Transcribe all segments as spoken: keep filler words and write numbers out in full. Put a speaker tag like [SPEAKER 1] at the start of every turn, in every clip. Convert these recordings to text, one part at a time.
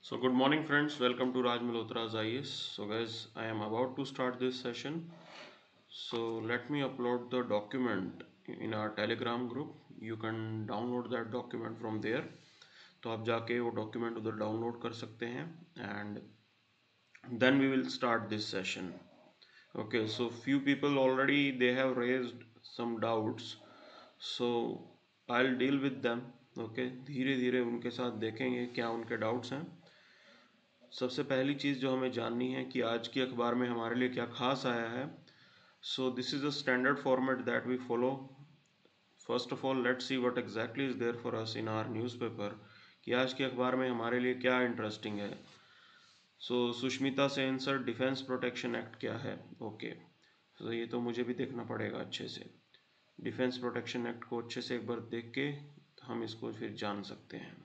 [SPEAKER 1] So good morning friends, welcome to Raj Malhotra's I A S. So guys, I am about to start this session. So let me upload the document in our Telegram group. You can download that document from there. तो आप जाके वो document उधर download कर सकते हैं and then we will start this session. Okay, so few people already they have raised some doubts. So I'll deal with them. Okay, धीरे धीरे उनके साथ देखेंगे क्या उनके doubts हैं. सबसे पहली चीज़ जो हमें जाननी है कि आज की अखबार में हमारे लिए क्या खास आया है. So this is a standard format that we follow. First of all let's see what exactly is there for us in our newspaper कि आज की अखबार में हमारे लिए क्या इंटरेस्टिंग है. So Sushmita Sen sir, defence protection act क्या है. ओके, सो ये तो मुझे भी देखना पड़ेगा अच्छे से. डिफेंस प्रोटेक्शन एक्ट को अच्छे से एक बार देख के हम इसको फिर जान सकते हैं.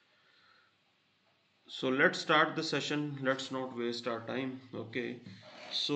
[SPEAKER 1] So let's start the session. Let's not waste our time. Okay, so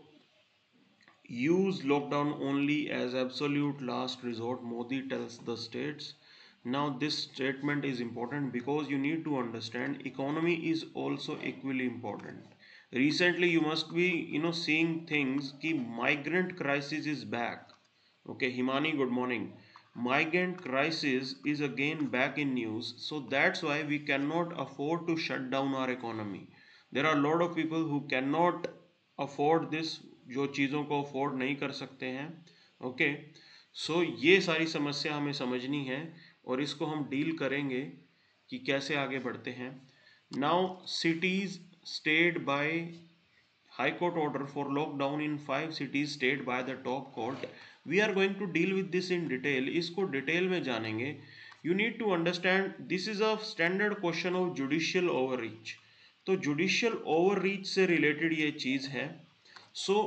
[SPEAKER 1] use lockdown only as absolute last resort, Modi tells the states. Now this statement is important because you need to understand economy is also equally important. Recently you must be you know seeing things ki migrant crisis is back. Okay, Himani, good morning. Migrant crisis is again back in news, so that's why we cannot afford to shut down our economy. There are a lot of people who cannot afford this, जो चीज़ों को afford नहीं कर सकते हैं. Okay, so ये सारी समस्या हमें समझनी है और इसको हम डील करेंगे कि कैसे आगे बढ़ते हैं. Now cities stayed by High Court order for lockdown in five cities stayed by the top court. We are going to deal with this in detail. इसको डिटेल में जानेंगे. You need to understand this is a standard question of judicial overreach. तो judicial overreach से related ये चीज़ है. So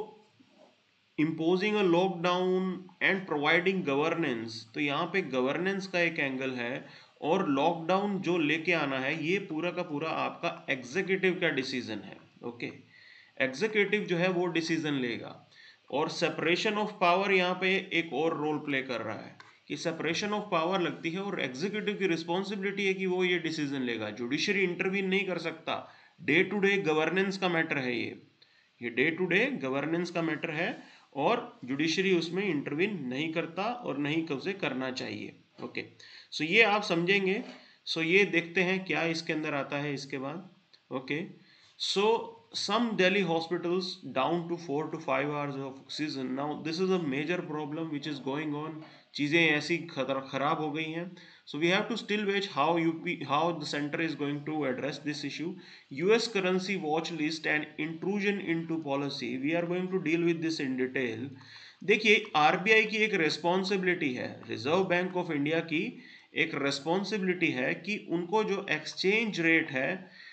[SPEAKER 1] imposing a lockdown and providing governance, तो यहाँ पे governance का एक एंगल है और लॉकडाउन जो लेके आना है ये पूरा का पूरा आपका एग्जीक्यूटिव का डिसीजन है. Okay okay. एग्जीक्यूटिव जो है वो डिसीजन लेगा और सेपरेशन ऑफ पावर यहाँ पे एक और रोल प्ले कर रहा है कि सेपरेशन ऑफ पावर लगती है और एग्जीक्यूटिव की रिस्पॉन्सिबिलिटी है कि वो ये डिसीजन लेगा. जुडिशरी इंटरवीन नहीं कर सकता. डे टू डे गवर्नेंस का मैटर है ये ये डे टू डे गवर्नेंस का मैटर है और जुडिशरी उसमें इंटरवीन नहीं करता और नहीं उसे करना चाहिए. ओके, सो ये आप समझेंगे. सो ये देखते हैं क्या इसके अंदर आता है इसके बाद. Okay, so some Delhi hospitals down to four to five hours of oxygen. Now this is a major problem which is going on. चीज़ें ऐसी खराब हो गई हैं. So we have to still watch how U P how the center is going to address this issue. U S currency watch list and intrusion into policy. We are going to deal with this in detail. देखिए R B I की एक responsibility है, reserve bank of India की एक responsibility है कि उनको जो exchange rate है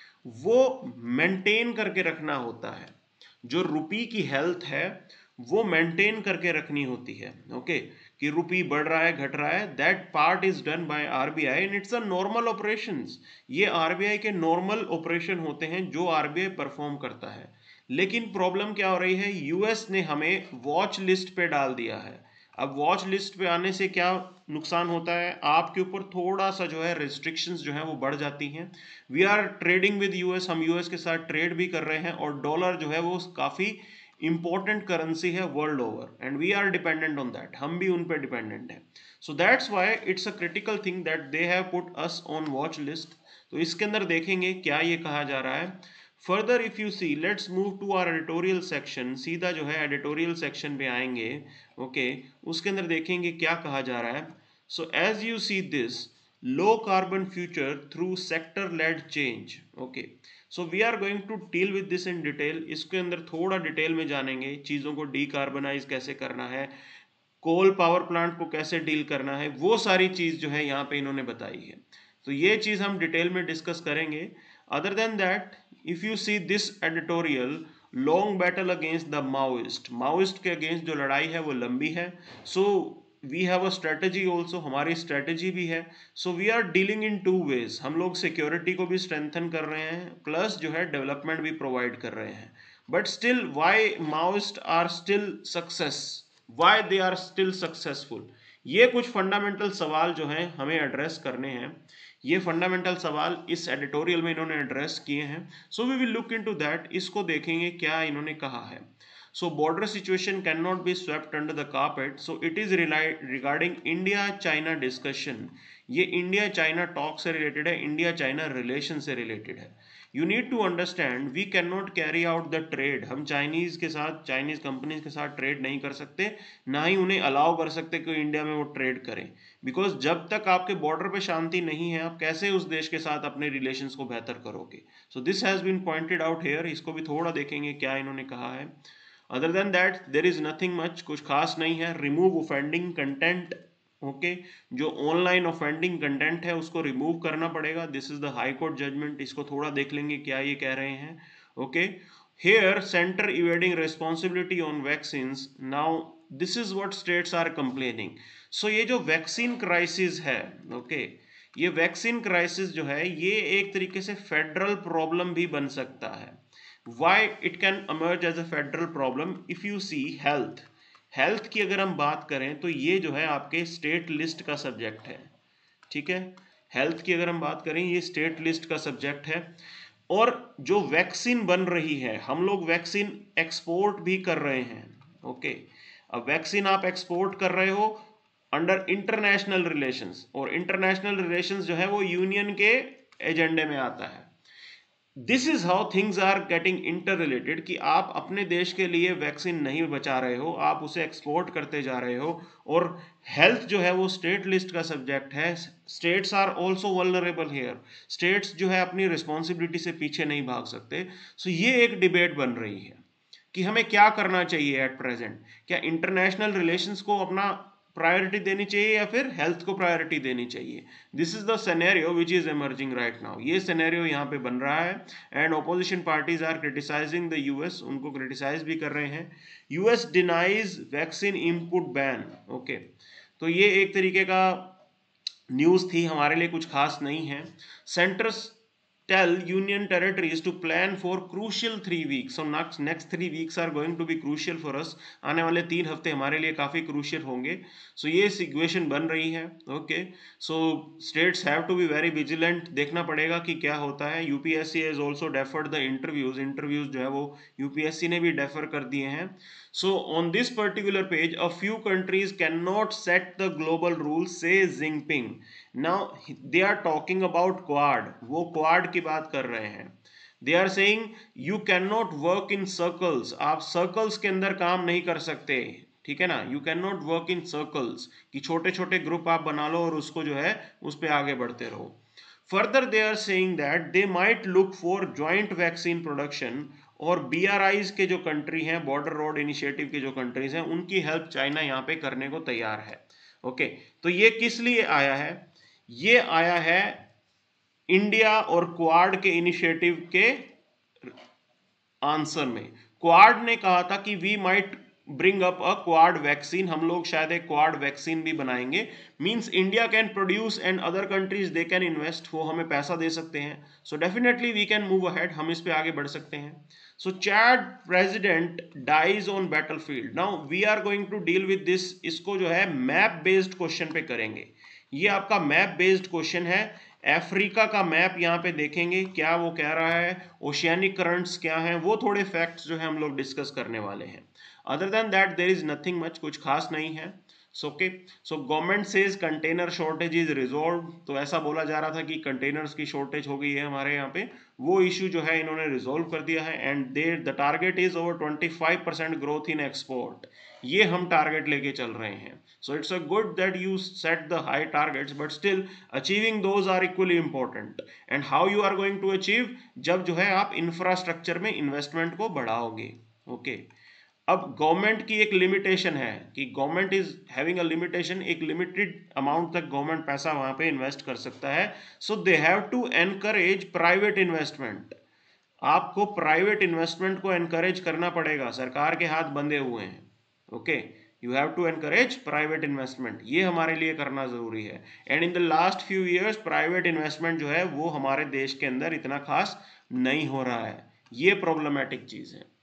[SPEAKER 1] वो मेंटेन करके रखना होता है. जो रुपी की हेल्थ है वो मेंटेन करके रखनी होती है. ओके, कि रुपी बढ़ रहा है घट रहा है, that part is done by RBI and it's a normal operations. ये आरबीआई के नॉर्मल ऑपरेशन होते हैं जो आरबीआई परफॉर्म करता है. लेकिन प्रॉब्लम क्या हो रही है, यूएस ने हमें वॉच लिस्ट पे डाल दिया है. अब वॉच लिस्ट पे आने से क्या नुकसान होता है, आपके ऊपर थोड़ा सा जो है रिस्ट्रिक्शंस जो है वो बढ़ जाती हैं. We are trading with US, हम यूएस के साथ ट्रेड भी कर रहे हैं और डॉलर जो है वो काफ़ी इंपॉर्टेंट करेंसी है world over and we are dependent on that. हम भी उन पे डिपेंडेंट हैं. So that's why it's a critical thing that they have put us on watch list. तो इसके अंदर देखेंगे क्या ये कहा जा रहा है. Further if you see, let's move to our editorial section. सीधा जो है एडिटोरियल सेक्शन पे आएंगे. ओके okay, उसके अंदर देखेंगे क्या कहा जा रहा है. So as you see this, low carbon future through sector led change. Okay, so we are going to deal with this in detail. इसके अंदर थोड़ा डिटेल में जानेंगे चीज़ों को डीकार्बनाइज कैसे करना है, कोल पावर प्लांट को कैसे डील करना है, वो सारी चीज़ जो है यहाँ पे इन्होंने बताई है. तो ये चीज़ हम डिटेल में डिस्कस करेंगे. Other than that, if you see this editorial, long battle against the Maoist. Maoist के अगेंस्ट जो लड़ाई है वो लंबी है. So we have a strategy also, हमारी स्ट्रेटजी भी है. So we are dealing in two ways. हम लोग सिक्योरिटी को भी स्ट्रेंथन कर रहे हैं प्लस जो है डेवलपमेंट भी प्रोवाइड कर रहे हैं. But still why Maoist are still success, why they are still successful, ये कुछ फंडामेंटल सवाल जो हैं हमें एड्रेस करने हैं, ये फंडामेंटल सवाल इस एडिटोरियल में इन्होंने एड्रेस किए हैं। So we will look into that, इसको देखेंगे क्या इन्होंने कहा है। So border situation cannot be swept under the carpet. So it is regarding India-China discussion. ये इंडिया चाइना टॉक से रिलेटेड है, इंडिया चाइना रिलेशन से रिलेटेड है। You need to understand we can not carry out the trade. हम Chinese के साथ, Chinese companies के साथ ट्रेड नहीं कर सकते, ना ही उन्हें अलाउ कर सकते कि इंडिया में वो ट्रेड करें। बिकॉज जब तक आपके बॉर्डर पे शांति नहीं है, आप कैसे उस देश के साथ अपने रिलेशंस को बेहतर करोगे। So this has been pointed out here. इसको भी थोड़ा देखेंगे क्या इन्होंने कहा है। Other than that there is nothing much, कुछ खास नहीं है। रिमूव ऑफेंडिंग कंटेंट, ओके, जो ऑनलाइन ऑफेंडिंग कंटेंट है उसको रिमूव करना पड़ेगा। This is the High Court judgment. इसको थोड़ा देख लेंगे क्या ये कह रहे हैं। Okay, here centre evading responsibility on vaccines. Now this is what states are complaining. So ये जो वैक्सीन क्राइसिस है, ओके okay, ये वैक्सीन क्राइसिस जो है ये एक तरीके से फेडरल प्रॉब्लम भी बन सकता है। Why it can emerge as a federal problem? If you see health, health की अगर हम बात करें तो ये जो है आपके स्टेट लिस्ट का सब्जेक्ट है, ठीक है। हेल्थ की अगर हम बात करें ये स्टेट लिस्ट का सब्जेक्ट है। और जो वैक्सीन बन रही है, हम लोग वैक्सीन एक्सपोर्ट भी कर रहे हैं, ओके। अब वैक्सीन आप एक्सपोर्ट कर रहे हो अंडर इंटरनेशनल रिलेशंस, और इंटरनेशनल रिलेशंस जो है वो यूनियन के एजेंडे में आता है। This is how things are getting inter related, कि आप अपने देश के लिए वैक्सीन नहीं बचा रहे हो, आप उसे एक्सपोर्ट करते जा रहे हो। और हेल्थ जो है वो स्टेट लिस्ट का सब्जेक्ट है। States are also vulnerable here. States जो है अपनी रिस्पॉन्सिबिलिटी से पीछे नहीं भाग सकते। सो so ये एक डिबेट बन रही है कि हमें क्या करना चाहिए एट प्रेजेंट। क्या इंटरनेशनल रिलेशंस को अपना प्रायोरिटी देनी चाहिए या फिर हेल्थ को प्रायोरिटी देनी चाहिए। This is the scenario which is emerging right now. ये सिनेरियो यहाँ पे बन रहा है। And opposition parties are criticising the US, उनको क्रिटिसाइज भी कर रहे हैं। US denies vaccine input ban, okay. तो ये एक तरीके का न्यूज थी, हमारे लिए कुछ खास नहीं है। Centres tell union territories to plan for crucial three weeks. So next next three weeks are going to be crucial for us. आने वाले तीन हफ्ते हमारे लिए काफी क्रूशियल होंगे। सो so ये सिचुएशन बन रही है, okay. So states have to be very vigilant, देखना पड़ेगा कि क्या होता है। UPSC has also deferred the interviews, interviews जो है वो यूपीएससी ने भी डेफर कर दिए हैं। So on this particular page, a few countries can not set the global rule, says Jinping. Now they are talking about Quad, वो Quad की बात कर रहे हैं। They are saying you can not work in circles, आप circles के अंदर काम नहीं कर सकते, ठीक है ना। You can not work in circles, कि छोटे छोटे ग्रुप आप बना लो और उसको जो है उस पर आगे बढ़ते रहो। Further they are saying that they might look for joint vaccine production, और बी आर आईज के जो कंट्री हैं, बॉर्डर रोड इनिशिएटिव के जो कंट्रीज हैं, उनकी हेल्प चाइना यहाँ पे करने को तैयार है, ओके। तो ये किस लिए आया है? ये आया है इंडिया और क्वाड के इनिशिएटिव के आंसर में। क्वाड ने कहा था कि we might bring up a Quad vaccine, हम लोग शायद एक क्वाड वैक्सीन भी बनाएंगे। Means India can produce and other countries they can invest, वो हमें पैसा दे सकते हैं। So definitely we can move ahead, हम इस पे आगे बढ़ सकते हैं। So Chad president dies on battlefield. Now we are going to deal with this, इसको जो है मैप बेस्ड क्वेश्चन पे करेंगे। ये आपका मैप बेस्ड क्वेश्चन है। अफ्रीका का मैप यहाँ पे देखेंगे, क्या वो कह रहा है, ओशियानिक करंट्स क्या हैं, वो थोड़े फैक्ट्स जो है हम लोग डिस्कस करने वाले हैं। Other than that there is nothing much, कुछ खास नहीं है। So okay, so government says container shortage is resolve. तो ऐसा बोला जा रहा था कि कंटेनर्स की शॉर्टेज हो गई है हमारे यहाँ पे, वो इशू जो है इन्होंने रिजॉल्व कर दिया है। And there the target is over twenty five percent growth in export, ये हम टारगेट लेके चल रहे हैं। So it's a good that you set the high targets, but still achieving those are equally important. And how you are going to achieve, जब जो है आप इंफ्रास्ट्रक्चर में इन्वेस्टमेंट को बढ़ाओगे, ओके। अब गवर्नमेंट की एक लिमिटेशन है कि government is having a limitation, एक लिमिटेड अमाउंट तक गवर्नमेंट पैसा वहां पे इन्वेस्ट कर सकता है। So they have to encourage private investment, आपको प्राइवेट इन्वेस्टमेंट को एनकरेज करना पड़ेगा, सरकार के हाथ बंधे हुए हैं, okay. You have to encourage private investment, ये हमारे लिए करना जरूरी है। And in the last few years private investment जो है वो हमारे देश के अंदर इतना खास नहीं हो रहा है, ये प्रॉब्लमेटिक चीज है।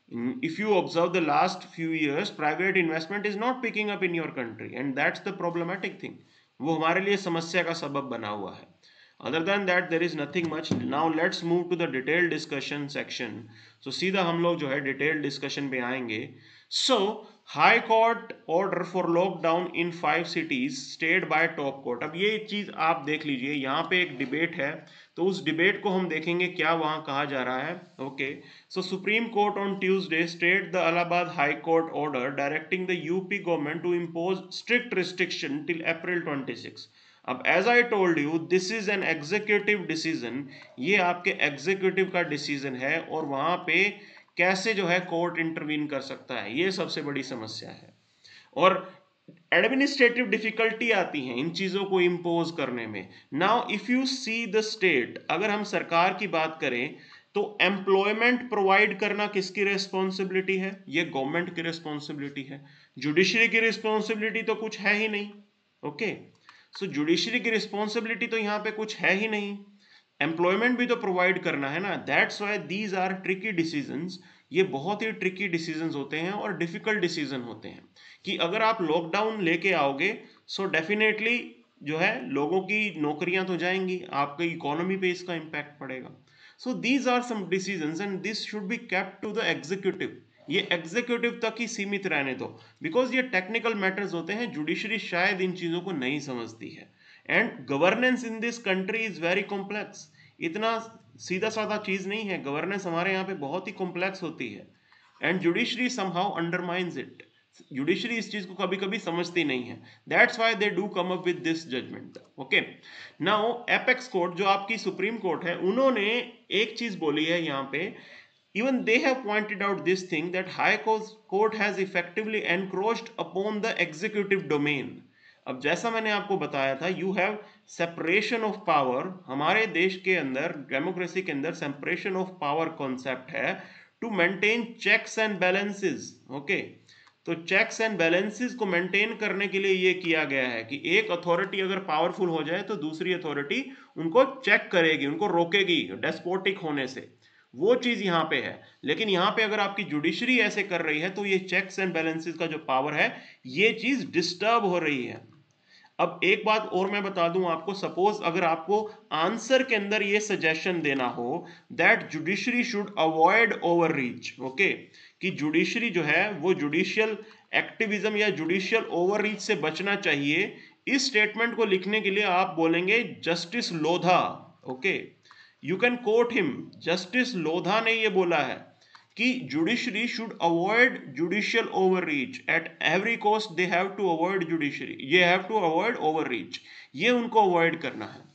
[SPEAKER 1] If you observe the last few years, private investment is not picking up in your country, and that's the problematic thing. वो हमारे लिए समस्या का सबब बना हुआ है. Other than that, there is nothing much. Now let's move to the detailed discussion section. So सीधा हम लोग जो है detailed discussion पे आएंगे. So High Court order for lockdown in five cities stayed by top court. अब ये चीज आप देख लीजिए, यहाँ पे एक डिबेट है, तो उस डिबेट को हम देखेंगे क्या वहां कहा जा रहा है. Okay, so Supreme Court on Tuesday stayed the Allahabad High Court order directing the UP government to impose strict restriction till April twenty six. अब as I told you, this is an executive decision. ये आपके executive का decision है, और वहां पे कैसे जो है कोर्ट इंटरवीन कर सकता है, ये सबसे बड़ी समस्या है. और एडमिनिस्ट्रेटिव डिफिकल्टी आती है इन चीजों को इम्पोज करने में. Now if you see the state, अगर हम सरकार की बात करें तो एम्प्लॉयमेंट प्रोवाइड करना किसकी रिस्पॉन्सिबिलिटी है? ये गवर्नमेंट की रिस्पॉन्सिबिलिटी है. जुडिशरी की रिस्पॉन्सिबिलिटी तो कुछ है ही नहीं. ओके, सो जुडिशरी की रिस्पॉन्सिबिलिटी तो यहाँ पे कुछ है ही नहीं. एम्प्लॉयमेंट भी तो प्रोवाइड करना है ना. That's why these are tricky decisions. ये बहुत ही ट्रिकी डिसीजंस होते हैं और डिफिकल्ट डिसीजन होते हैं, कि अगर आप लॉकडाउन लेके आओगे सो डेफिनेटली जो है लोगों की नौकरियां तो जाएंगी, आपकी इकोनॉमी पे इसका इम्पैक्ट पड़ेगा. So these are some decisions and this should be kept to the executive. ये एग्जीक्यूटिव तक ही सीमित रहने दो, बिकॉज ये टेक्निकल मैटर्स होते हैं. जुडिशरी शायद इन चीजों को नहीं समझती है. And governance in this country is very complex. इतना सीधा साधा चीज नहीं है. गवर्नेंस हमारे यहाँ पे बहुत ही कॉम्प्लेक्स होती है, and judiciary somehow undermines it. Judiciary इस चीज को कभी कभी समझती नहीं है. That's why they do come up with this judgment. Okay, now apex court जो आपकी सुप्रीम कोर्ट है, उन्होंने एक चीज बोली है यहाँ पे. Even they have pointed out this thing that High Court has effectively encroached upon the executive domain. अब जैसा मैंने आपको बताया था, you have separation of power. हमारे देश के अंदर, डेमोक्रेसी के अंदर सेपरेशन ऑफ पावर कॉन्सेप्ट है to maintain checks and balances. Okay, तो चेक्स एंड बैलेंसेस को मेंटेन करने के लिए ये किया गया है कि एक अथॉरिटी अगर पावरफुल हो जाए तो दूसरी अथॉरिटी उनको चेक करेगी, उनको रोकेगी डेस्पोटिक होने से. वो चीज यहाँ पे है. लेकिन यहाँ पे अगर आपकी जुडिशरी ऐसे कर रही है तो ये चेक्स एंड बैलेंसेस का जो पावर है, ये चीज डिस्टर्ब हो रही है. अब एक बात और मैं बता दूं आपको, सपोज अगर आपको आंसर के अंदर ये सजेशन देना हो that judiciary should avoid overreach. Okay, कि जुडिशरी जो है वो जुडिशियल एक्टिविज्म या जुडिशियल ओवर रीच से बचना चाहिए, इस स्टेटमेंट को लिखने के लिए आप बोलेंगे Justice Lodha. Okay, you can quote him. Justice Lodha ने ये बोला है कि judiciary should avoid judicial overreach at every cost. They have to avoid judiciary, ये हैव टू अवॉइड ओवररीच. ये उनको अवॉइड करना है.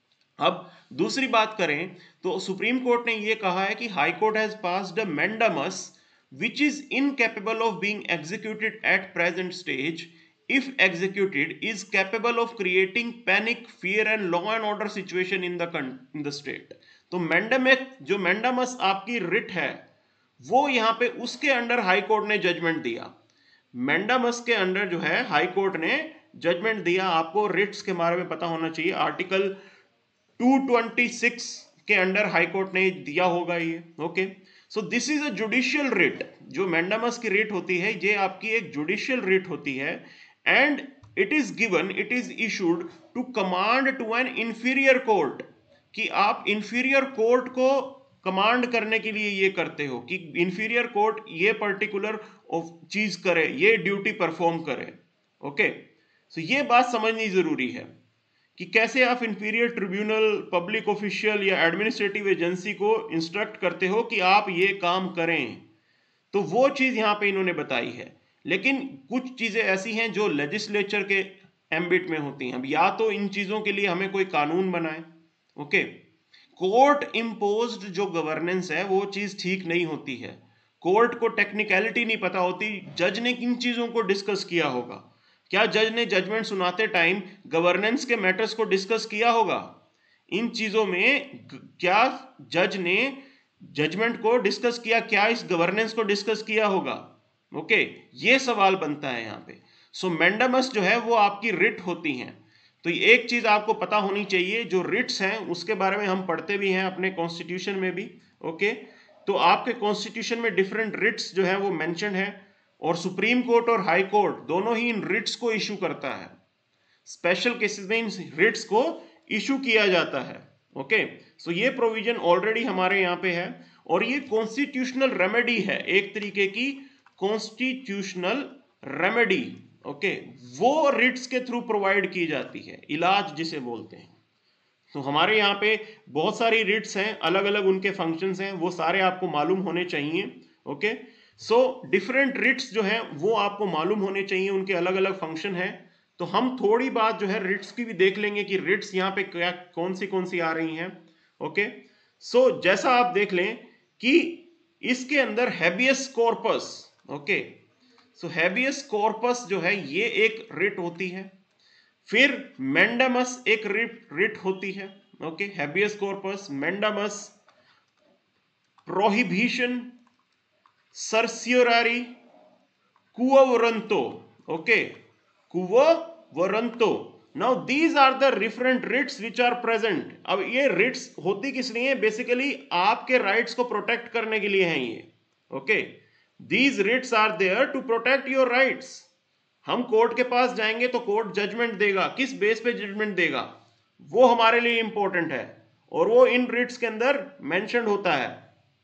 [SPEAKER 1] अब दूसरी बात करें तो सुप्रीम कोर्ट ने ये कहा है कि High court has passed a mandamus which is incapable of being executed at present stage, if executed is capable of creating panic, fear and law and order situation in the in the state. तो mandamus, जो mandamus आपकी writ है, वो यहाँ पे उसके under high court ने judgment दिया. मैंडामस के अंडर जो है हाई कोर्ट ने जजमेंट दिया. आपको रिट्स के बारे में पता होना चाहिए. आर्टिकल टू ट्वेंटी सिक्स के अंडर हाई कोर्ट ने दिया होगा ये. Okay, so this is a judicial writ. जो मैंडामस की रिट होती है, ये आपकी एक जुडिशियल रिट होती है. And it is given, it is issued to command to an inferior court, कि आप इंफीरियर कोर्ट को कमांड करने के लिए ये करते हो कि इंफीरियर कोर्ट ये पर्टिकुलर चीज करे, ये ड्यूटी परफॉर्म करे. ओके, सो ये बात समझनी जरूरी है कि कैसे आप इंफीरियर ट्रिब्यूनल, पब्लिक ऑफिशियल या एडमिनिस्ट्रेटिव एजेंसी को इंस्ट्रक्ट करते हो कि आप ये काम करें. तो वो चीज यहां पे इन्होंने बताई है. लेकिन कुछ चीजें ऐसी हैं जो लेजिस्लेचर के एम्बिट में होती हैं. अब या तो इन चीजों के लिए हमें कोई कानून बनाए. ओके, कोर्ट इम्पोज्ड जो गवर्नेंस है वो चीज ठीक नहीं होती है. कोर्ट को टेक्निकलिटी नहीं पता होती. जज ने किन चीजों को डिस्कस किया होगा? क्या जज ने जजमेंट सुनाते टाइम गवर्नेंस के मैटर्स को डिस्कस किया होगा? इन चीजों में क्या जज ने जजमेंट को डिस्कस किया? क्या इस गवर्नेंस को डिस्कस किया होगा? ओके, ये सवाल बनता है यहाँ पे. सो मैंडामस जो है वो आपकी रिट होती हैं. तो एक चीज आपको पता होनी चाहिए, जो रिट्स हैं उसके बारे में हम पढ़ते भी हैं अपने कॉन्स्टिट्यूशन में भी. ओके, तो आपके कॉन्स्टिट्यूशन में डिफरेंट रिट्स जो है वो मेंशन है, और सुप्रीम कोर्ट और हाई कोर्ट दोनों ही इन रिट्स को इशू करता है। स्पेशल केसेस में इन रिट्स को इशू किया जाता है। ओके, सो ये प्रोविजन ऑलरेडी हमारे यहाँ पे है, और ये कॉन्स्टिट्यूशनल रेमेडी है, एक तरीके की कॉन्स्टिट्यूशनल रेमेडी। ओके, वो रिट्स के थ्रू प्रोवाइड की जाती है, इलाज जिसे बोलते हैं। तो हमारे यहाँ पे बहुत सारी रिट्स हैं, अलग अलग उनके फंक्शंस हैं, वो सारे आपको मालूम होने चाहिए। ओके, सो डिफरेंट रिट्स जो हैं वो आपको मालूम होने चाहिए, उनके अलग अलग फंक्शन हैं। तो हम थोड़ी बात जो है रिट्स की भी देख लेंगे कि रिट्स यहाँ पे क्या कौन सी कौन सी आ रही हैं। ओके, सो जैसा आप देख लें कि इसके अंदर habeas corpus, okay, so habeas corpus जो है ये एक रिट होती है। फिर मैंडामस एक रिट रिट होती है। Okay, habeas corpus, mandamus, prohibition, certiorari, quo warranto. Okay, quo warranto. Now these are the different writs which are present. अब ये रिट्स होती किस लिए है? बेसिकली आपके राइट्स को प्रोटेक्ट करने के लिए हैं ये। Okay, these writs are there to protect your rights. हम कोर्ट के पास जाएंगे तो कोर्ट जजमेंट देगा, किस बेस पे जजमेंट देगा वो हमारे लिए इंपॉर्टेंट है, और वो इन रिट्स के अंदर मेंशन होता है।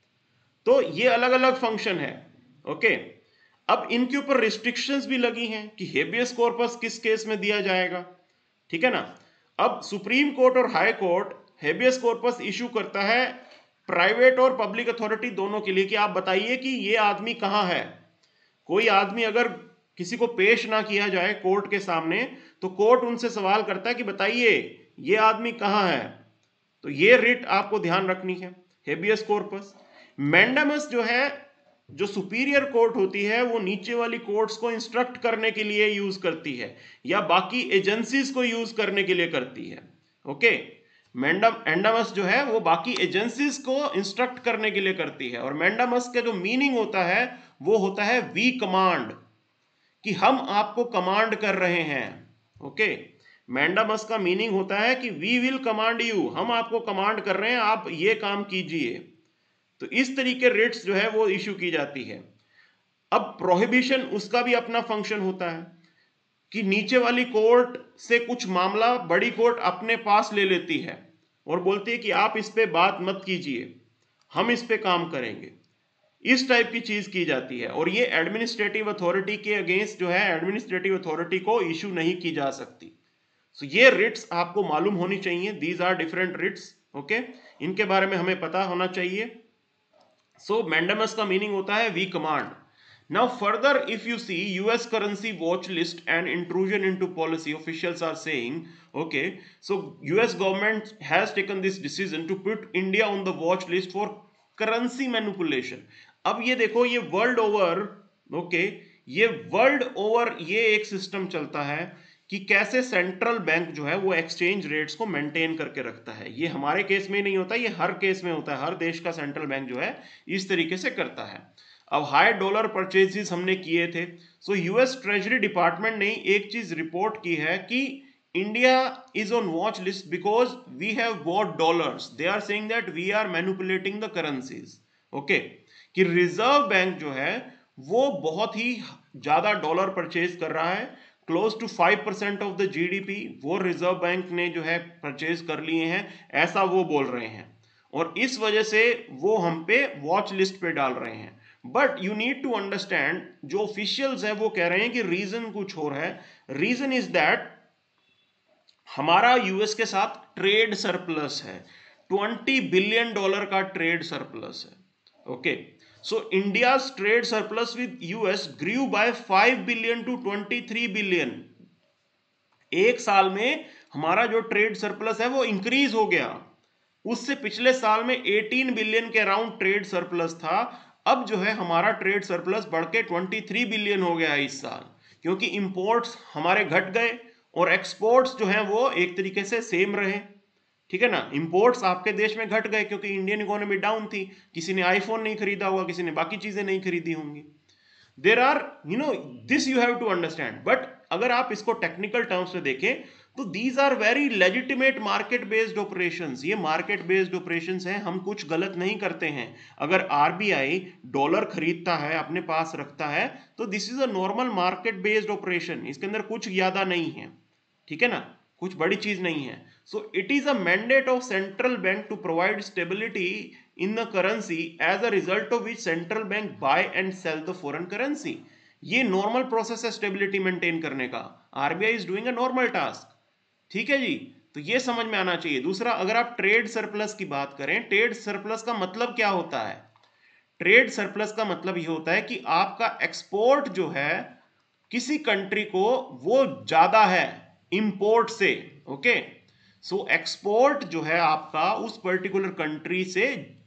[SPEAKER 1] तो ये अलग अलग फंक्शन है। ओके, अब इनके ऊपर रिस्ट्रिक्शंस भी लगी हैं कि हेबियस कॉर्पस किस केस में दिया जाएगा, ठीक है ना। अब सुप्रीम कोर्ट और high court habeas corpus issue करता है प्राइवेट और पब्लिक अथॉरिटी दोनों के लिए, कि आप बताइए कि ये आदमी कहाँ है। कोई आदमी अगर किसी को पेश ना किया जाए कोर्ट के सामने, तो कोर्ट उनसे सवाल करता है कि बताइए ये आदमी कहाँ है। तो ये रिट आपको ध्यान रखनी है, हेबियस कॉर्पस। मैंडामस जो है, जो सुपीरियर कोर्ट होती है, वो नीचे वाली कोर्ट्स को इंस्ट्रक्ट करने के लिए यूज करती है, या बाकी एजेंसीज को यूज करने के लिए करती है। ओके, मैंडम मैंडामस जो है वो बाकी एजेंसीज को इंस्ट्रक्ट करने के लिए करती है। और मैंडामस का जो मीनिंग होता है वो होता है वी कमांड, कि हम आपको कमांड कर रहे हैं। ओके, मैंडामस का मीनिंग होता है कि वी विल कमांड यू, हम आपको कमांड कर रहे हैं, आप ये काम कीजिए। तो इस तरीके रिट्स जो है वो इशू की जाती है। अब प्रोहिबिशन, उसका भी अपना फंक्शन होता है कि नीचे वाली कोर्ट से कुछ मामला बड़ी कोर्ट अपने पास ले लेती है और बोलती है कि आप इस पे बात मत कीजिए, हम इस पे काम करेंगे। इस टाइप की चीज की जाती है, और ये एडमिनिस्ट्रेटिव अथॉरिटी के अगेंस्ट जो है, एडमिनिस्ट्रेटिव अथॉरिटी को इशू नहीं की जा सकती। सो so, ये रिट्स आपको मालूम होनी चाहिए। These are different writs. Okay, इनके बारे में हमें पता होना चाहिए। सो मैंडामस का मीनिंग होता है we command. Now further, if you see U S currency watch list and intrusion into policy, officials are saying, okay, so U S government has taken this decision to put India on the watch list for currency manipulation. अब ये देखो, ये world over, okay, ये world over ये एक system चलता है कि कैसे सेंट्रल बैंक जो है वो एक्सचेंज रेट्स को मेंटेन करके रखता है। ये हमारे केस में नहीं होता, ये हर केस में होता है। हर देश का सेंट्रल बैंक जो है इस तरीके से करता है। अब हाई डॉलर परचेजेस हमने किए थे, सो यूएस ट्रेजरी डिपार्टमेंट ने एक चीज रिपोर्ट की है कि India is on watch list because we have bought dollars. They are saying that we are manipulating the currencies. Okay, कि रिजर्व बैंक जो है वो बहुत ही ज्यादा डॉलर परचेज कर रहा है, close to five percent of the GDP वो रिजर्व बैंक ने जो है परचेज कर लिए हैं, ऐसा वो बोल रहे हैं, और इस वजह से वो हम पे वॉच लिस्ट पे डाल रहे हैं। But you need to understand, जो ऑफिशियल्स है वो कह रहे हैं कि रीजन कुछ और है। रीजन इज दैट हमारा यूएस के साथ ट्रेड सरप्लस है, ट्वेंटी बिलियन डॉलर का ट्रेड सरप्लस है। Okay, so India's trade surplus with US grew by five billion to twenty three billion. एक साल में हमारा जो ट्रेड सरप्लस है वो इंक्रीज हो गया। उससे पिछले साल में एटीन बिलियन के अराउंड ट्रेड सरप्लस था, अब जो है हमारा ट्रेड सरप्लस बढ़ के तेईस बिलियन हो गया है इस साल, क्योंकि इंपोर्ट्स हमारे घट गए और एक्सपोर्ट्स जो हैं वो एक तरीके से सेम रहे। ठीक है ना, इंपोर्ट्स आपके देश में घट गए क्योंकि इंडियन इकोनॉमी डाउन थी, किसी ने आईफोन नहीं खरीदा होगा, किसी ने बाकी चीजें नहीं खरीदी होंगी। There are, you know, this you have to understand. But अगर आप इसको टेक्निकल टर्म्स में देखें तो these are very legitimate market based operations, ये मार्केट बेस्ड ऑपरेशंस हैं, हम कुछ गलत नहीं करते हैं। अगर आरबीआई डॉलर खरीदता है अपने पास रखता है तो this is a normal market based operation, इसके अंदर कुछ ज्यादा नहीं है, ठीक है ना, कुछ बड़ी चीज नहीं है। So it is a mandate of central bank to provide stability in the currency as a result of which central bank buy and sell the foreign currency. ये नॉर्मल प्रोसेस है स्टेबिलिटी मेंटेन करने का, RBI is doing a normal task, ठीक है जी। तो ये समझ में आना चाहिए। दूसरा, अगर आप ट्रेड सरप्लस की बात करें, ट्रेड सरप्लस का मतलब क्या होता है? ट्रेड सरप्लस का मतलब ये होता है कि आपका एक्सपोर्ट जो है किसी कंट्री को वो ज्यादा है इंपोर्ट से, ओके। सो एक्सपोर्ट जो है आपका उस पर्टिकुलर कंट्री से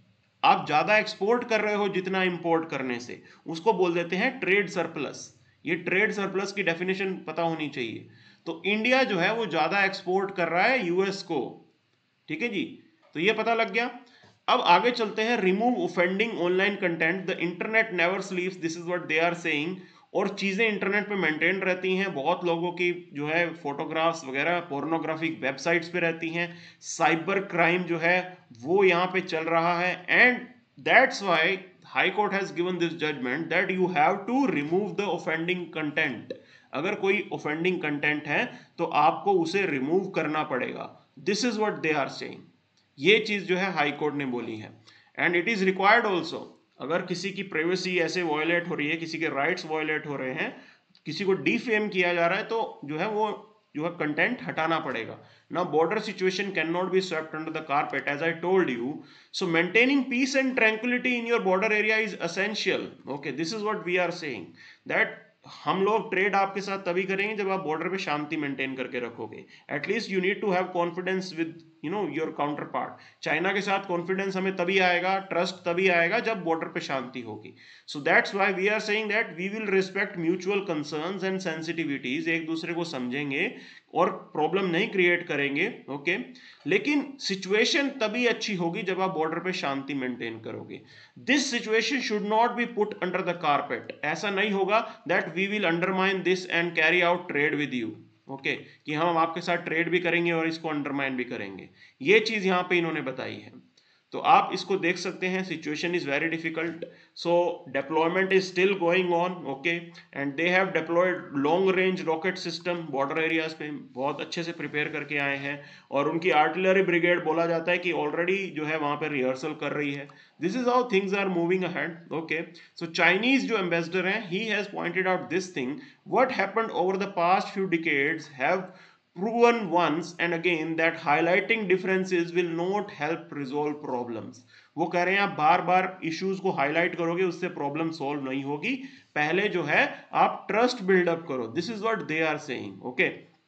[SPEAKER 1] आप ज्यादा एक्सपोर्ट कर रहे हो जितना इंपोर्ट करने से, उसको बोल देते हैं ट्रेड सरप्लस। ये ट्रेड सरप्लस की डेफिनेशन पता होनी चाहिए। तो इंडिया जो है वो ज्यादा एक्सपोर्ट कर रहा है यूएस को, ठीक है जी, तो ये पता लग गया। अब आगे चलते हैं, remove offending online content, the internet never sleeps, this is what they are saying. और चीजें इंटरनेट पे मेंटेन रहती हैं, बहुत लोगों की जो है फोटोग्राफ्स वगैरह पोर्नोग्राफिक वेबसाइट्स पे रहती हैं, साइबर क्राइम जो है वो यहाँ पे चल रहा है, and that's why high court has given this judgment that you have to remove the offending content. अगर कोई ऑफेंडिंग कंटेंट है तो आपको उसे रिमूव करना पड़ेगा, this is what they are saying. ये चीज जो है हाई कोर्ट ने बोली है, and it is required also. अगर किसी की प्राइवेसी ऐसे वायलेट हो रही है, किसी के राइट्स वायलेट हो रहे हैं, किसी को डिफेम किया जा रहा है, तो जो है वो जो है कंटेंट हटाना पड़ेगा। Now border situation can not be swept under the carpet as I told you, so maintaining peace and tranquility in your border area is essential, okay, this is what we are saying that हम लोग trade आपके साथ तभी करेंगे जब आप border पे शांति मेंटेन करके रखोगे। At least you need to have confidence with you know your counterpart. China के साथ कॉन्फिडेंस हमें तभी आएगा, ट्रस्ट तभी आएगा जब बॉर्डर पे शांति होगी। So that's why we are saying that we will respect mutual concerns and sensitivities, एक दूसरे को समझेंगे और प्रॉब्लम नहीं क्रिएट करेंगे, ओके okay? लेकिन सिचुएशन तभी अच्छी होगी जब आप बॉर्डर पे शांति मेंटेन करोगे। This situation should not be put under the carpet, ऐसा नहीं होगा that we will undermine this and carry out trade with you, okay, कि हम आपके साथ ट्रेड भी करेंगे और इसको अंडरमाइन भी करेंगे। ये चीज यहां पे इन्होंने बताई है, तो आप इसको देख सकते हैं। Situation is very difficult, so deployment is still going on, okay, and they have deployed long range rocket system border areas पे, बहुत अच्छे से प्रिपेयर करके आए हैं। और उनकी आर्टिलरी ब्रिगेड बोला जाता है कि ऑलरेडी जो है वहां पे रिहर्सल कर रही है। This is how things are moving ahead, okay. So Chinese जो एम्बेसडर हैं, he has pointed out this thing, what happened over the past few decades have proven once and again that highlighting differences will not help resolve problems। वो कह रहे हैं आप बार बार issues को highlight करोगे उससे प्रॉब्लम सॉल्व नहीं होगी, पहले जो है आप ट्रस्ट बिल्डअप करो, this is what they are saying, okay.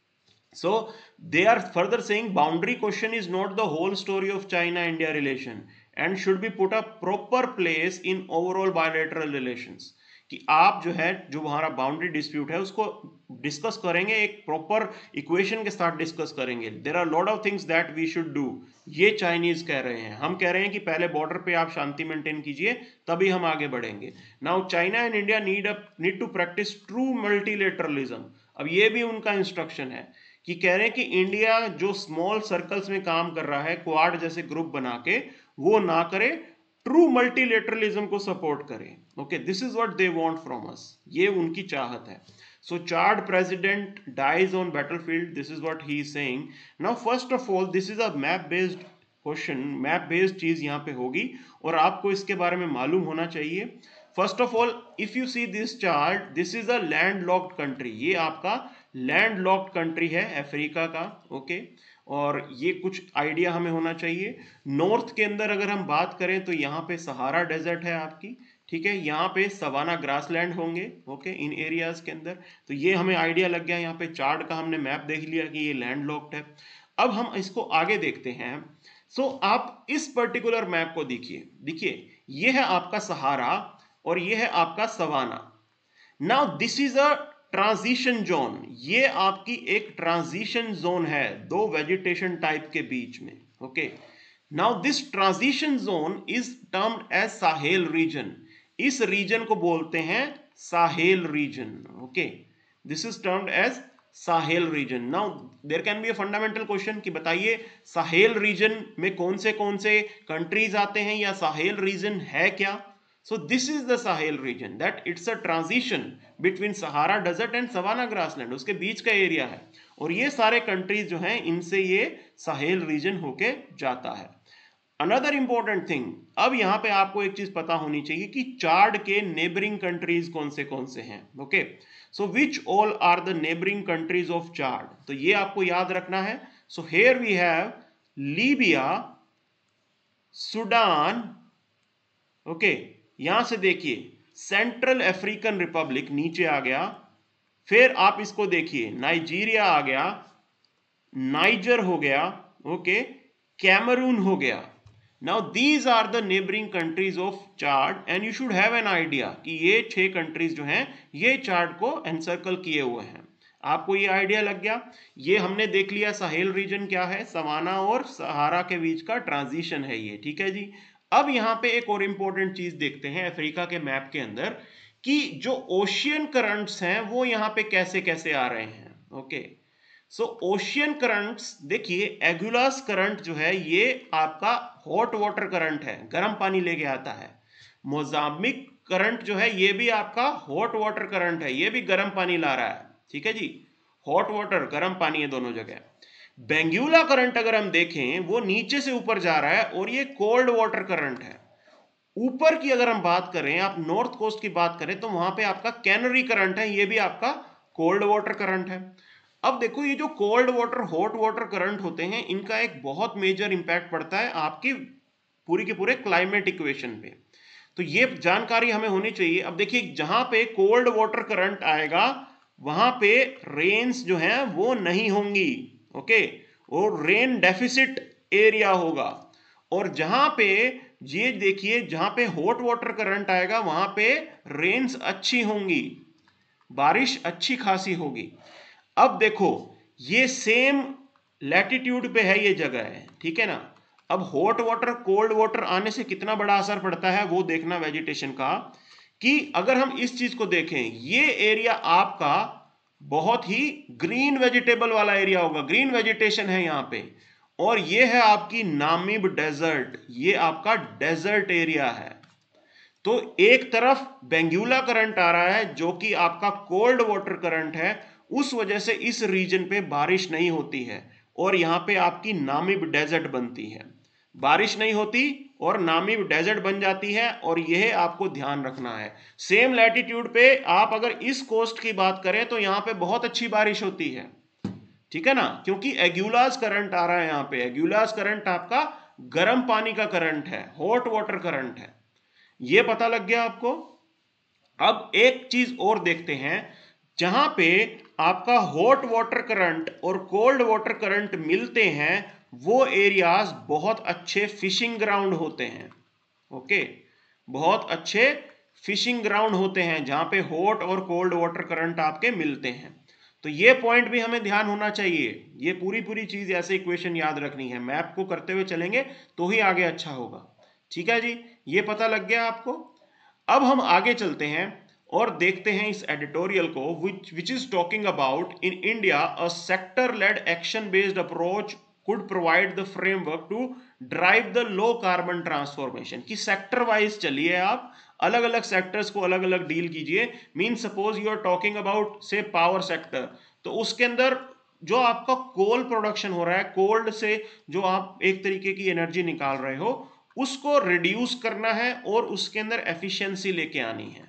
[SPEAKER 1] so they are further saying boundary question is not the whole story of China India relation and should be put a proper place in overall bilateral relations, कि आप जो है जो हमारा boundary dispute है उसको discuss करेंगे, एक प्रॉपर इक्वेशन के साथ डिस्कस करेंगे। There are lot of things that we should do, ये चाइनीज कह रहे हैं। हम कह रहे हैं कि पहले बॉर्डर पे आप शांति मेंटेन कीजिए तभी हम आगे बढ़ेंगे। Now China and India need a need to practice true multilateralism. अब ये भी उनका इंस्ट्रक्शन है कि कह रहे हैं कि इंडिया जो स्मॉल सर्कल्स में काम कर रहा है, क्वाड जैसे ग्रुप बना के, वो ना करे, ट्रू मल्टीलेटरलिज्म को सपोर्ट करें, okay, this is what they want from us, ये उनकी चाहत है। So Chad president dies on battlefield, this is what he is saying. Now first of all this is a map based question, map based चीज यहाँ पे होगी और आपको इसके बारे में मालूम होना चाहिए। First of all if you see this chart, this is a land locked country, ये आपका लैंड लॉक्ड कंट्री है अफ्रीका का, ओके okay? और ये कुछ आइडिया हमें होना चाहिए। नॉर्थ के अंदर अगर हम बात करें तो यहाँ पे सहारा डेजर्ट है आपकी, ठीक है, यहाँ पे सवाना ग्रासलैंड होंगे, ओके, इन एरियाज के अंदर। तो ये हमें आइडिया लग गया, यहाँ पे चार्ट का हमने मैप देख लिया कि ये लैंड लॉक्ड है। अब हम इसको आगे देखते हैं। सो आप इस पर्टिकुलर मैप को देखिए, देखिए ये है आपका सहारा और ये है आपका savanna. Now this is a transition zone, ये आपकी एक ट्रांजिशन जोन है दो वेजिटेशन टाइप के बीच में, okay. Now this transition zone is termed as Sahel region, इस रीजन को बोलते हैं Sahel region, okay, this is termed as Sahel region. Now there can be a fundamental question कि बताइए साहेल रीजन में कौन से कौन से कंट्रीज आते हैं, या साहेल रीजन है क्या? So this is the Sahel region, that it's a transition between Sahara Desert and Savannah grassland, उसके बीच का एरिया है, और ये सारे कंट्रीज जो हैं इनसे ये साहेल रीजन होके जाता है। अनदर इंपॉर्टेंट थिंग, अब यहाँ पे आपको एक चीज पता होनी चाहिए कि चार्ड के नेबरिंग कंट्रीज कौन से कौन से हैं। Okay, so which all are the neighbouring countries of Chad, तो ये आपको याद रखना है। So here we have Libya, Sudan, okay, यहां से देखिए सेंट्रल अफ्रीकन रिपब्लिक नीचे आ गया, फिर आप इसको देखिए नाइजीरिया आ गया, नाइजर हो गया, ओके, कैमरून हो गया। Now these are the neighbouring countries of Chad and you should have an idea कि ये छह कंट्रीज जो हैं ये चार्ड को एनसर्कल किए हुए हैं। आपको ये आइडिया लग गया। ये हमने देख लिया साहेल रीजन क्या है, सवाना और सहारा के बीच का ट्रांजिशन है ये, ठीक है जी। अब यहां पे एक और इंपॉर्टेंट चीज देखते हैं अफ्रीका के मैप के अंदर कि जो ओशियन करंट्स हैं वो यहां पे कैसे कैसे आ रहे हैं। ओके, सो ओशियन करंट्स देखिए, एगुलास करंट जो है ये आपका हॉट वाटर करंट है, गर्म पानी लेके आता है। मोजाम्बिक करंट जो है ये भी आपका हॉट वाटर करंट है, ये भी गर्म पानी ला रहा है, ठीक है जी। हॉट वाटर गर्म पानी है दोनों जगह। बेंगुला करंट अगर हम देखें वो नीचे से ऊपर जा रहा है और ये कोल्ड वाटर करंट है। ऊपर की अगर हम बात करें, आप नॉर्थ कोस्ट की बात करें, तो वहां पे आपका कैनरी करंट है, ये भी आपका कोल्ड वाटर करंट है। अब देखो ये जो cold water hot water current होते हैं इनका एक बहुत मेजर इंपैक्ट पड़ता है आपकी पूरी के पूरे क्लाइमेट इक्वेशन पे, तो ये जानकारी हमें होनी चाहिए। अब देखिए जहां पे कोल्ड वाटर करंट आएगा वहां पे रेन्स जो है वो नहीं होंगी, ओके, और रेन डेफिसिट एरिया होगा। और जहां पे ये देखिए जहां पे हॉट वाटर करंट आएगा वहां पे रेन्स अच्छी होंगी, बारिश अच्छी खासी होगी। अब देखो ये सेम लैटिट्यूड पे है ये जगह है, ठीक है ना। अब हॉट वाटर कोल्ड वाटर आने से कितना बड़ा असर पड़ता है वो देखना वेजिटेशन का, कि अगर हम इस चीज को देखें ये एरिया आपका बहुत ही ग्रीन वेजिटेबल वाला एरिया होगा, ग्रीन वेजिटेशन है यहाँ पे, और ये है आपकी नामीब डेजर्ट, ये आपका डेजर्ट एरिया है। तो एक तरफ बेंगुला करंट आ रहा है जो कि आपका कोल्ड वाटर करंट है, उस वजह से इस रीजन पे बारिश नहीं होती है और यहां पे आपकी नामीब डेजर्ट बनती है। बारिश नहीं होती और नामीब डेजर्ट बन जाती है, और यह आपको ध्यान रखना है। सेम लैटिट्यूड पे आप अगर इस कोस्ट की बात करें तो यहां पे बहुत अच्छी बारिश होती है, ठीक है ना, क्योंकि एग्यूलास करंट आ रहा है यहां पे। एग्यूलास करंट आपका गर्म पानी का करंट है, हॉट वाटर करंट है, ये पता लग गया आपको। अब एक चीज और देखते हैं, जहां पे आपका हॉट वाटर करंट और कोल्ड वाटर करंट मिलते हैं वो एरियाज बहुत अच्छे फिशिंग ग्राउंड होते हैं, ओके, बहुत अच्छे फिशिंग ग्राउंड होते हैं जहां पे हॉट और कोल्ड वाटर करंट आपके मिलते हैं। तो ये पॉइंट भी हमें ध्यान होना चाहिए, ये पूरी पूरी चीज ऐसे इक्वेशन याद रखनी है, मैप को करते हुए चलेंगे तो ही आगे अच्छा होगा, ठीक है जी। ये पता लग गया आपको। अब हम आगे चलते हैं और देखते हैं इस एडिटोरियल को, which which is talking about in India a sector led action based approach could provide the framework to drive the low carbon transformation। कि सेक्टर वाइज चलिए, आप अलग अलग सेक्टर्स को अलग अलग डील कीजिए। Mean suppose you are talking about say power sector, तो उसके अंदर जो आपका कोल प्रोडक्शन हो रहा है, कोल्ड से जो आप एक तरीके की एनर्जी निकाल रहे हो उसको रिड्यूस करना है और उसके अंदर एफिशिएंसी लेके आनी है।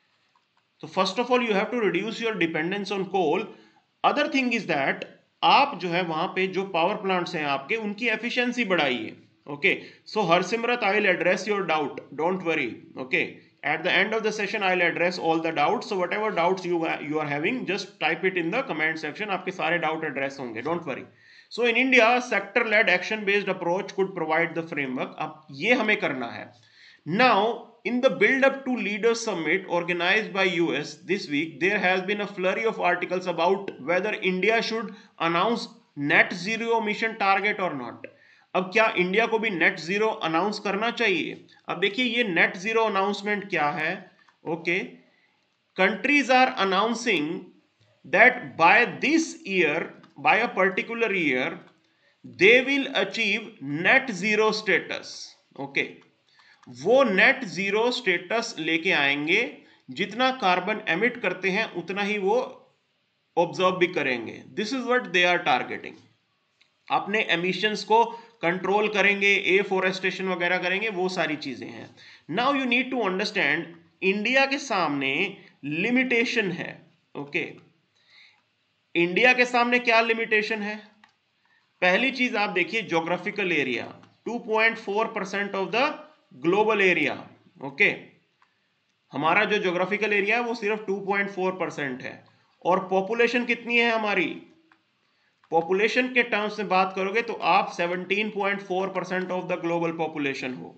[SPEAKER 1] तो first of all you have to reduce your dependence on coal. Other thing is that आप जो है वहां पे जो पावर प्लांट्स हैं आपके उनकी एफिशिएंसी बढ़ाइए, okay. So Harsimrat, I will address your doubt, don't worry, okay. At the end of the session I'll address all the doubts, so whatever doubts you you are having just type it in the comment section, आपके सारे doubt address होंगे, don't worry। So in India sector led action based approach could provide the framework। अब ये हमें करना है। Now in the build up to Leaders Summit organized by U S this week, there has been a flurry of articles about whether India should announce net zero emission target or not। अब क्या India को भी net zero announce करना चाहिए? अब देखिए ये net zero announcement क्या है, okay. Countries are announcing that by this year, by a particular year, they will achieve net zero status. Okay, वो नेट जीरो स्टेटस लेके आएंगे, जितना कार्बन एमिट करते हैं उतना ही वो ऑब्जर्व भी करेंगे. This is what they are targeting. अपने एमिशंस को कंट्रोल करेंगे, एफोरेस्टेशन वगैरह करेंगे, वो सारी चीजें हैं. Now you need to understand, India के सामने लिमिटेशन है. Okay okay. इंडिया के सामने क्या लिमिटेशन है? पहली चीज आप देखिए, geographical area two point four percent of the global area. Okay, हमारा जो ज्योग्राफिकल एरिया है वो सिर्फ टू पॉइंट फोर परसेंट है. और पॉपुलेशन कितनी है हमारी? पॉपुलेशन के टर्म्स में बात करोगे तो आप seventeen point four percent of the global population हो.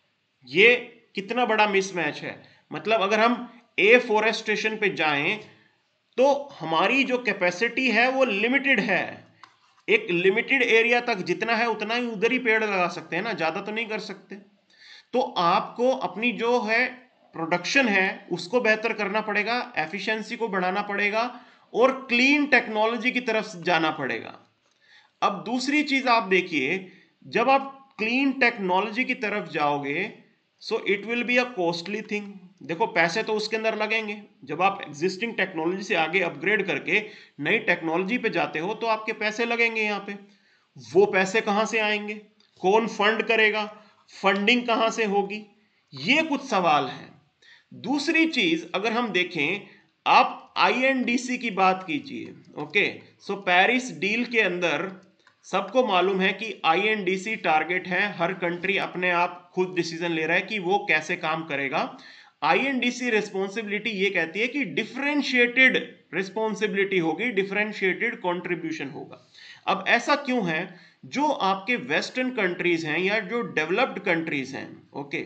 [SPEAKER 1] ये कितना बड़ा मिसमैच है. मतलब अगर हम एफोरेस्टेशन पे जाएं तो हमारी जो कैपेसिटी है वो लिमिटेड है. एक लिमिटेड एरिया तक जितना है उतना ही उधर ही पेड़ लगा सकते हैं ना, ज्यादा तो नहीं कर सकते. तो आपको अपनी जो है प्रोडक्शन है उसको बेहतर करना पड़ेगा, एफिशिएंसी को बढ़ाना पड़ेगा और क्लीन टेक्नोलॉजी की तरफ जाना पड़ेगा. अब दूसरी चीज आप देखिए, जब आप क्लीन टेक्नोलॉजी की तरफ जाओगे so it will be a costly thing. देखो पैसे तो उसके अंदर लगेंगे. जब आप एग्जिस्टिंग टेक्नोलॉजी से आगे अपग्रेड करके नई टेक्नोलॉजी पे जाते हो तो आपके पैसे लगेंगे. यहां पे वो पैसे कहां से आएंगे? कौन फंड करेगा? फंडिंग कहां से होगी? ये कुछ सवाल हैं. दूसरी चीज अगर हम देखें, आप आई एन डी सी की बात कीजिए. ओके, सो पेरिस डील के अंदर सबको मालूम है कि I N D C target है, हर कंट्री अपने आप खुद डिसीजन ले रहा है कि वो कैसे काम करेगा. I N D C responsibility ये कहती है कि डिफरेंशिएटेड रिस्पॉन्सिबिलिटी होगी, डिफरेंशिएटेड कंट्रीब्यूशन होगा. अब ऐसा क्यों है? जो आपके वेस्टर्न कंट्रीज हैं या जो डेवलप्ड कंट्रीज हैं, ओके,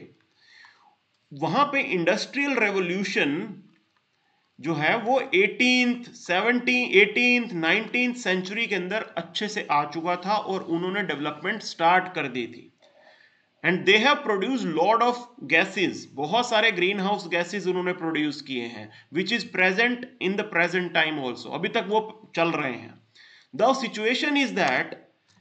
[SPEAKER 1] वहां पे इंडस्ट्रियल रेवोल्यूशन जो है वो eighteenth, seventeen, eighteenth, nineteenth century के अंदर अच्छे से आ चुका था और उन्होंने डेवलपमेंट स्टार्ट कर दी थी. And they have produce lot of gases, बहुत सारे ग्रीन हाउस गैसेस उन्होंने प्रोड्यूस किए हैं, which is present in the present time also. अभी तक वो चल रहे हैं. The situation is that,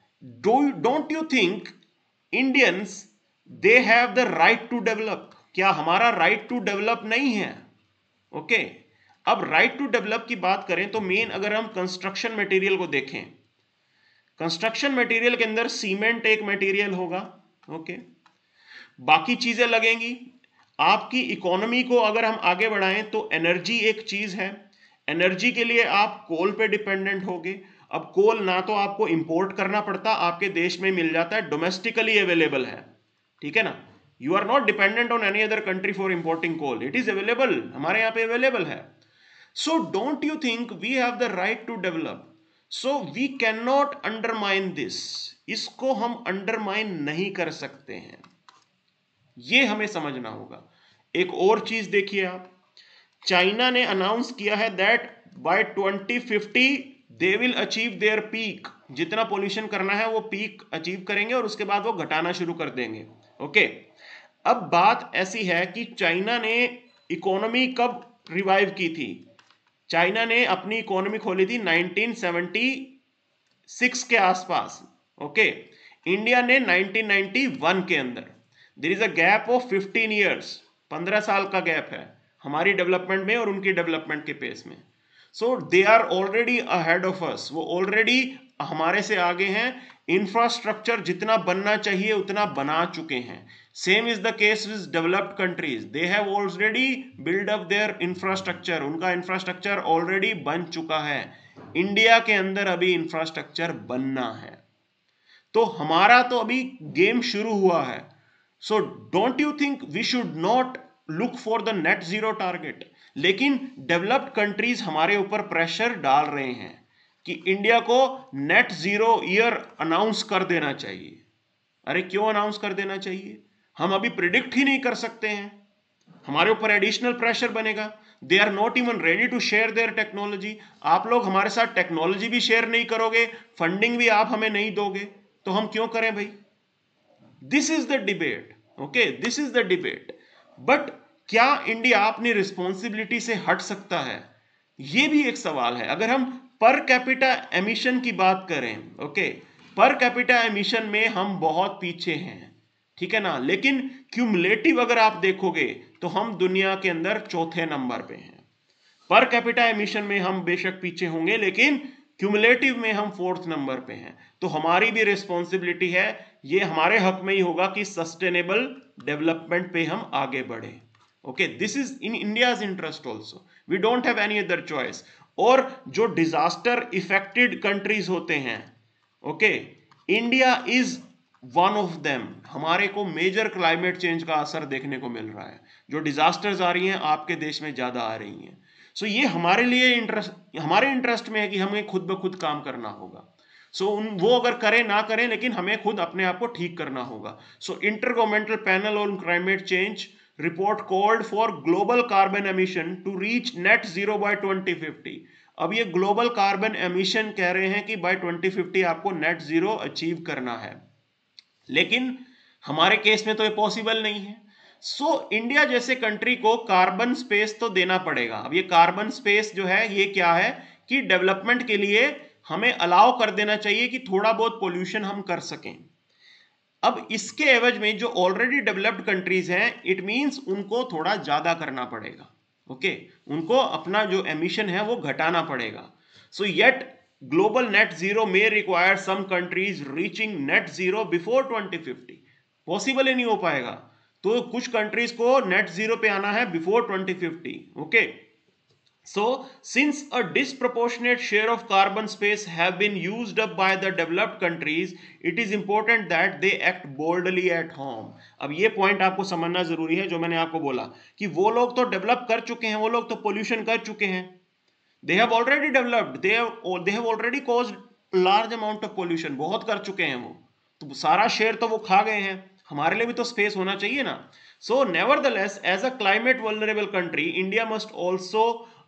[SPEAKER 1] don't you think Indians they have the right to develop? क्या हमारा राइट टू डेवलप नहीं है? Okay okay. अब राइट टू डेवलप की बात करें तो मेन अगर हम कंस्ट्रक्शन मटेरियल को देखें, कंस्ट्रक्शन मटेरियल के अंदर सीमेंट एक मटेरियल होगा. Okay okay. बाकी चीजें लगेंगी. आपकी इकोनॉमी को अगर हम आगे बढ़ाएं तो एनर्जी एक चीज है. एनर्जी के लिए आप कोल पे डिपेंडेंट होगे. अब कोल ना तो आपको इंपोर्ट करना पड़ता, आपके देश में मिल जाता है, डोमेस्टिकली अवेलेबल है. ठीक है ना? You are not dependent on any other country for importing coal. It is available, हमारे यहाँ पे अवेलेबल है. So don't you think we have the right to develop? So we can not undermine this. इसको हम undermine नहीं कर सकते हैं, ये हमें समझना होगा. एक और चीज देखिए आप, चाइना ने अनाउंस किया है that by twenty fifty they will achieve their peak. जितना पोल्यूशन करना है वो पीक अचीव करेंगे और उसके बाद वो घटाना शुरू कर देंगे. Okay okay. अब बात ऐसी है कि चाइना ने इकोनॉमी कब रिवाइव की थी? चाइना ने अपनी इकोनॉमी खोली थी नाइनटीन सेवेंटी सिक्स के आसपास. ओके, इंडिया ने नाइनटीन नाइंटी वन के अंदर. There is a gap of fifteen years, पंद्रह साल का गैप है हमारी डेवलपमेंट में और उनकी डेवलपमेंट के पेस में. So they are already ahead of us. वो ऑलरेडी हमारे से आगे हैं. इंफ्रास्ट्रक्चर जितना बनना चाहिए उतना बना चुके हैं. Same is the case with developed countries. They have already build up their infrastructure. उनका इंफ्रास्ट्रक्चर ऑलरेडी बन चुका है. इंडिया के अंदर अभी इंफ्रास्ट्रक्चर बनना है. तो हमारा तो अभी गेम शुरू हुआ है. So don't you think we should not look for the net zero target? लेकिन डेवलप्ड कंट्रीज हमारे ऊपर प्रेशर डाल रहे हैं कि इंडिया को नेट जीरो ईयर अनाउंस कर देना चाहिए. अरे क्यों अनाउंस कर देना चाहिए? हम अभी प्रिडिक्ट ही नहीं कर सकते हैं, हमारे ऊपर एडिशनल प्रेशर बनेगा. They are not even ready to share their technology. आप लोग हमारे साथ टेक्नोलॉजी भी शेयर नहीं करोगे, फंडिंग भी आप हमें नहीं दोगे, तो हम क्यों करें भाई? This is the debate. Okay, this is the debate. But क्या इंडिया अपनी रिस्पॉन्सिबिलिटी से हट सकता है? ये भी एक सवाल है। अगर हम पर कैपिटा एमिशन की बात करें, ओके, पर कैपिटा एमिशन में हम बहुत पीछे हैं, ठीक है ना, लेकिन क्यूमुलेटिव अगर आप देखोगे तो हम दुनिया के अंदर चौथे नंबर पे हैं। पर कैपिटा एमिशन में हम बेशक पीछे होंगे, लेकिन क्यूमुलेटिव में हम फोर्थ नंबर पे हैं। तो हमारी भी रिस्पॉन्सिबिलिटी है, ये हमारे हक में ही होगा कि सस्टेनेबल डेवलपमेंट पे हम आगे बढ़े। Okay, this is in India's interest also, we don't have any other choice. और जो डिजास्टर इफेक्टेड कंट्रीज होते हैं, okay, India is one of them. हमारे को मेजर क्लाइमेट चेंज का असर देखने को मिल रहा है, जो डिजास्टर्स आ रही हैं आपके देश में ज्यादा आ रही हैं। सो so, ये हमारे लिए इंटरेस्ट, हमारे इंटरेस्ट में है कि हमें खुद ब खुद काम करना होगा। सो so, उन वो अगर करें ना करें, लेकिन हमें खुद अपने आप को ठीक करना होगा। So inter governmental panel on climate change report called for global carbon emission to reach net zero by twenty fifty. अब ये ग्लोबल कार्बन एमिशन कह रहे हैं कि बाय ट्वेंटी फिफ्टी आपको नेट जीरो अचीव करना है, लेकिन हमारे केस में तो ये पॉसिबल नहीं है। सो so, इंडिया जैसे कंट्री को कार्बन स्पेस तो देना पड़ेगा। अब ये कार्बन स्पेस जो है ये क्या है कि डेवलपमेंट के लिए हमें अलाउ कर देना चाहिए कि थोड़ा बहुत पोल्यूशन हम कर सकें। अब इसके एवज में जो ऑलरेडी डेवलप्ड कंट्रीज हैं, इट मींस उनको थोड़ा ज्यादा करना पड़ेगा। Okay okay? उनको अपना जो एमिशन है वो घटाना पड़ेगा। So yet global net zero may require some countries reaching net zero before twenty fifty. Possible ही नहीं हो पाएगा, तो कुछ कंट्रीज को नेट जीरो पे आना है before twenty fifty. Okay, so since a disproportionate share of carbon space have been used up by the developed countries, it is important that they act boldly at home. अब ये point आपको समझना जरूरी है, जो मैंने आपको बोला कि वो लोग तो डेवलप कर चुके हैं, वो लोग तो पोल्यूशन कर चुके हैं, they have already developed, they have they have already caused large amount of pollution, बहुत कर चुके हैं वो, तो सारा शेयर तो वो खा गए हैं, हमारे लिए भी तो स्पेस होना चाहिए ना। So nevertheless, as a climate vulnerable country, India must also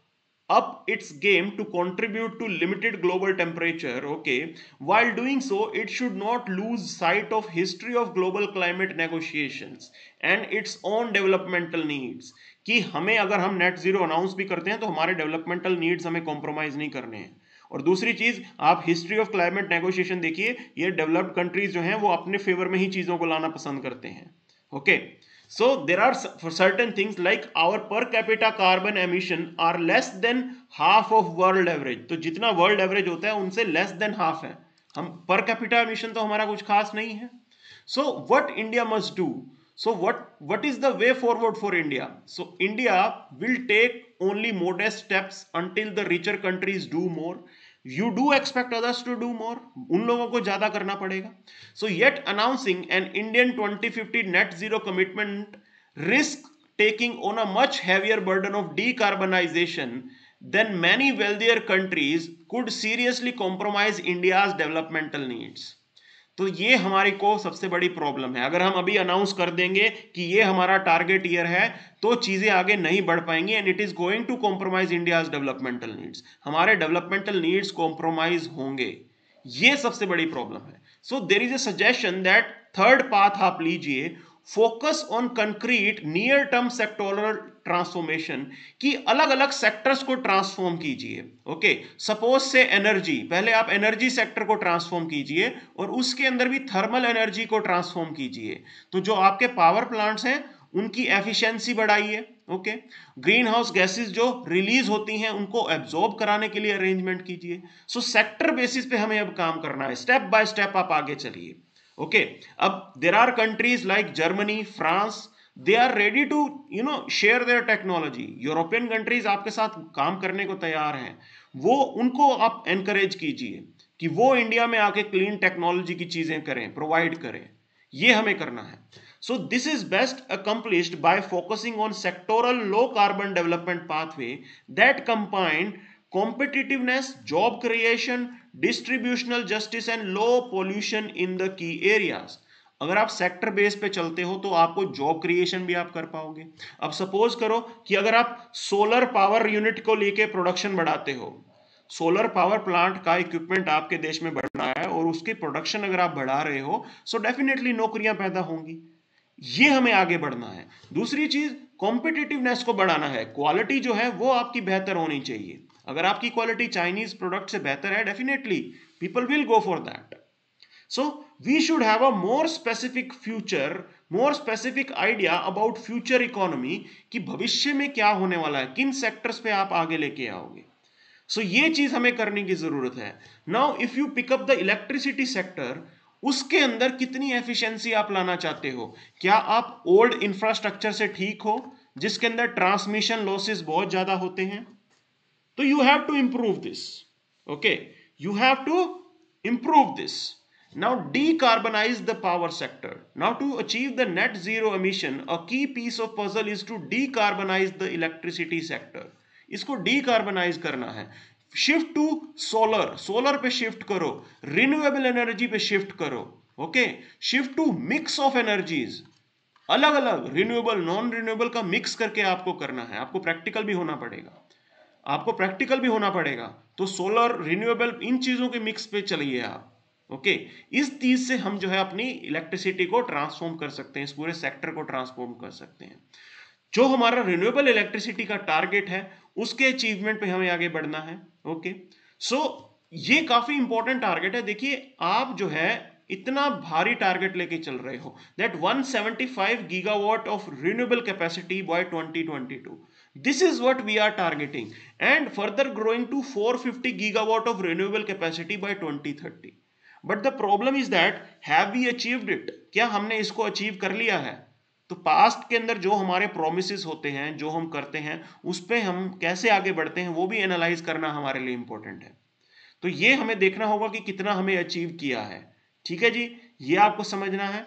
[SPEAKER 1] up its game to contribute to limited global temperature. Okay, while doing so, it should not lose sight of history of global climate negotiations and its own developmental needs. कि हमें अगर हम net zero announce भी करते हैं तो हमारे developmental needs हमें कॉम्प्रोमाइज नहीं करने हैं। और दूसरी चीज, आप हिस्ट्री ऑफ क्लाइमेट नेगोशिएशन देखिए, ये डेवलप्ड कंट्रीज जो हैं वो अपने फेवर में ही चीजों को लाना पसंद करते हैं। Okay, so there are for certain things like our per capita carbon emission are less than half of world average। तो जितना वर्ल्ड एवरेज होता है उनसे लेस देन हाफ है, हम पर कैपिटा एमिशन तो हमारा कुछ खास नहीं है। so what India must do, so what what is the way forward for India? So India will take only modest steps until the richer countries do more. You do expect others to do more, उन लोगों को ज्यादा करना पड़ेगा। So yet announcing an Indian twenty fifty net zero commitment risk taking on a much heavier burden of decarbonization than many wealthier countries could seriously compromise India's developmental needs. तो ये हमारी को सबसे बड़ी प्रॉब्लम है। अगर हम अभी अनाउंस कर देंगे कि ये हमारा टारगेट ईयर है, तो चीजें आगे नहीं बढ़ पाएंगी and it is going to compromise India's developmental needs. हमारे डेवलपमेंटल नीड्स कॉम्प्रोमाइज होंगे, ये सबसे बड़ी प्रॉब्लम है। So there is a suggestion that third path आप लीजिए, focus on concrete near term sectoral transformation, की अलग अलग सेक्टर्स को ट्रांसफॉर्म कीजिए। ओके, सपोज से एनर्जी, पहले आप एनर्जी सेक्टर को ट्रांसफॉर्म कीजिए और उसके अंदर भी थर्मल एनर्जी को ट्रांसफॉर्म कीजिए। तो जो आपके पावर प्लांट्स हैं उनकी एफिशिएंसी बढ़ाइए। Okay, green house gases release रिलीज होती हैं उनको एब्जॉर्ब कराने के लिए अरेंजमेंट कीजिए। सो सेक्टर बेसिस पे हमें अब काम करना है, स्टेप बाय स्टेप आप आगे चलिए। ओके, अब there are countries like Germany, France, they are ready to you know share their technology. European countries आपके साथ काम करने को तैयार हैं, वो उनको आप एनकरेज कीजिए कि वो इंडिया में आके क्लीन टेक्नोलॉजी की चीजें करें, प्रोवाइड करें, ये हमें करना है। So this is best accomplished by focusing on sectoral low carbon development pathway that combine competitiveness, job creation, distributional justice and low pollution in the key areas. अगर आप सेक्टर बेस पे चलते हो तो आपको जॉब क्रिएशन भी आप कर पाओगे। अब सपोज करो कि अगर आप सोलर पावर यूनिट को लेके प्रोडक्शन बढ़ाते हो, सोलर पावर प्लांट का इक्विपमेंट आपके देश में बढ़ना है और उसकी प्रोडक्शन अगर आप बढ़ा रहे हो, सो डेफिनेटली नौकरियां पैदा होंगी, ये हमें आगे बढ़ना है। दूसरी चीज, कॉम्पिटिटिवनेस को बढ़ाना है, क्वालिटी जो है वो आपकी बेहतर होनी चाहिए। अगर आपकी क्वालिटी चाइनीज प्रोडक्ट से बेहतर है, definitely people will go for that. So we should have a more specific future, more specific idea about future economy कि भविष्य में क्या होने वाला है, किन सेक्टर्स पे आप आगे लेके आओगे. सो so, ये चीज हमें करने की जरूरत है. Now if you pick up the electricity sector, उसके अंदर कितनी एफिशिएंसी आप लाना चाहते हो? क्या आप ओल्ड इंफ्रास्ट्रक्चर से ठीक हो जिसके अंदर ट्रांसमिशन लॉसेस बहुत ज्यादा होते हैं? तो you have to improve this. Okay, you have to improve this. Now decarbonize the power sector. Now to achieve the net zero emission, a key piece of puzzle is to decarbonize the electricity sector. इसको decarbonize करना है. Shift to solar. Solar पे shift करो. Renewable energy पे shift करो. Okay. Shift to mix of energies. अलग अलग renewable, non renewable का mix करके आपको करना है. आपको practical भी होना पड़ेगा. आपको practical भी होना पड़ेगा. तो solar, renewable इन चीजों के mix पे चलिए आप. ओके okay, इस चीज से हम जो है अपनी इलेक्ट्रिसिटी को ट्रांसफॉर्म कर सकते हैं, इस पूरे सेक्टर को ट्रांसफॉर्म कर सकते हैं. जो हमारा रिन्यूएबल इलेक्ट्रिसिटी का टारगेट है उसके अचीवमेंट पे हमें आगे बढ़ना है. ओके, सो ये काफी इंपॉर्टेंट टारगेट है. देखिए आप जो है इतना भारी टारगेट लेके चल रहे हो, that one seventy five gigawatt of renewable capacity by twenty twenty two. This is what we are targeting, and further growing to four fifty gigawatt of renewable capacity by twenty thirty. But the problem is that have we achieved it? क्या हमने इसको achieve कर लिया है? तो past के अंदर जो हमारे प्रोमिसेस होते हैं, जो हम करते हैं, उस पर हम कैसे आगे बढ़ते हैं वो भी एनालाइज करना हमारे लिए इंपॉर्टेंट है. तो ये हमें देखना होगा कि कितना हमें अचीव किया है. ठीक है जी, ये आपको समझना है,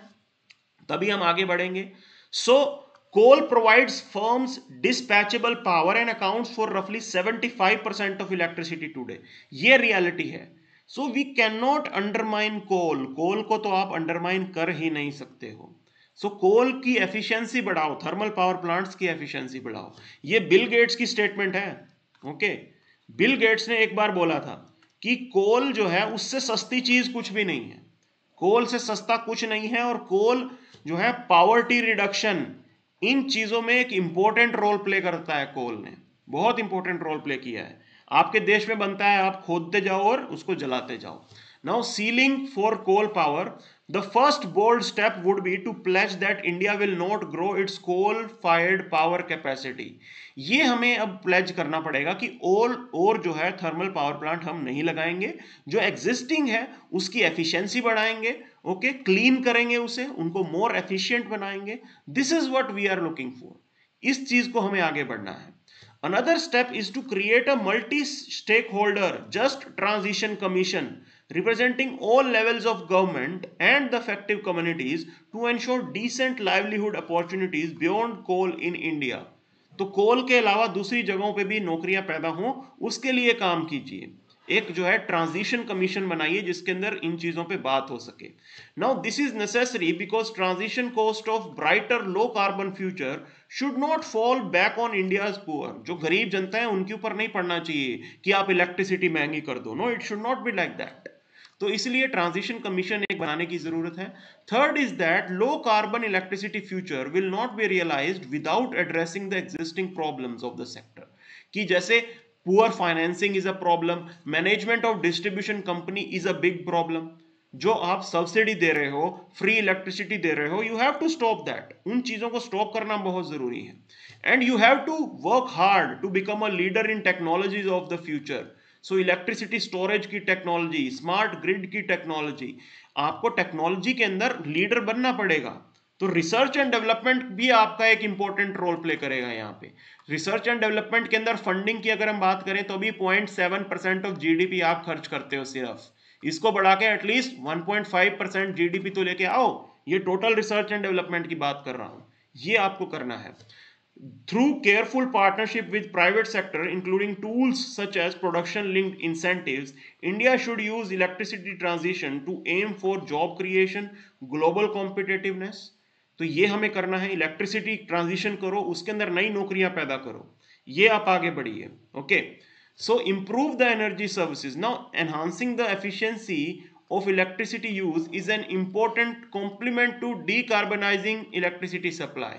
[SPEAKER 1] तभी हम आगे बढ़ेंगे. So coal provides firms dispatchable power and accounts for रफली seventy five percent of electricity today. ये रियलिटी है. So we can not undermine coal. Coal को तो आप अंडरमाइन कर ही नहीं सकते हो. सो so, कोल की एफिशिएंसी बढ़ाओ, थर्मल पावर प्लांट्स की एफिशिएंसी बढ़ाओ. ये बिल गेट्स की स्टेटमेंट है. ओके, बिल गेट्स ने एक बार बोला था कि कोल जो है उससे सस्ती चीज कुछ भी नहीं है. कोल से सस्ता कुछ नहीं है. और कोल जो है पावर्टी रिडक्शन, इन चीजों में एक इंपॉर्टेंट रोल प्ले करता है. कोल ने बहुत इंपॉर्टेंट रोल प्ले किया है. आपके देश में बनता है, आप खोदते जाओ और उसको जलाते जाओ. Now ceiling for coal power, the first bold step would be to pledge that India will not grow its coal fired power capacity. ये हमें अब प्लेज करना पड़ेगा कि और और जो है थर्मल पावर प्लांट हम नहीं लगाएंगे. जो एग्जिस्टिंग है उसकी एफिशिएंसी बढ़ाएंगे. ओके, क्लीन करेंगे उसे, उनको मोर एफिशिएंट बनाएंगे. This is what we are looking for. इस चीज को हमें आगे बढ़ना है. Another step is to create a multi-stakeholder Just Transition Commission representing all levels of government and the affected communities to ensure decent livelihood opportunities beyond coal in India. तो कोल के अलावा दूसरी जगहों पे भी नौकरियां पैदा हों, उसके लिए काम कीजिए. एक जो है ट्रांजिशन कमीशन बनाइए जिसके अंदर इन चीजों पे बात हो सके. Now this is necessary because transition cost of brighter low carbon future should not fall back on India's poor. जो गरीब जनता है उनके ऊपर नहीं पड़ना चाहिए कि आप इलेक्ट्रिसिटी महंगी कर दो. No, it should not be like that. तो इसलिए ट्रांजिशन कमीशन एक बनाने की जरूरत है. Third is that low carbon electricity future will not be realised without addressing the existing problems of the sector. कि जैसे poor financing is a problem, management of distribution company is a big problem. जो आप subsidy दे रहे हो, free electricity दे रहे हो, you have to stop that. उन चीजों को स्टॉप करना बहुत जरूरी है. And you have to work hard to become a leader in technologies of the future. So electricity storage की टेक्नोलॉजी, स्मार्ट ग्रिड की टेक्नोलॉजी, आपको टेक्नोलॉजी के अंदर लीडर बनना पड़ेगा. तो रिसर्च एंड डेवलपमेंट भी आपका एक इंपॉर्टेंट रोल प्ले करेगा. यहाँ पे रिसर्च एंड डेवलपमेंट के अंदर फंडिंग की अगर हम बात करें तो अभी point seven percent of GDP आप खर्च करते हो सिर्फ. इसको बढ़ा के at least one point five percent GDP तो लेके आओ. ये टोटल रिसर्च एंड डेवलपमेंट की बात कर रहा हूं. ये आपको करना है. Through careful partnership with private sector, including tools such as production-linked incentives, India should use electricity transition to aim for job creation, global competitiveness. तो ये हमें करना है. इलेक्ट्रिसिटी ट्रांजिशन करो, उसके अंदर नई नौकरियां पैदा करो. ये आप आगे बढ़िए. Okay, so improve the energy services. Now, enhancing the efficiency of electricity use is an important complement to decarbonizing electricity supply.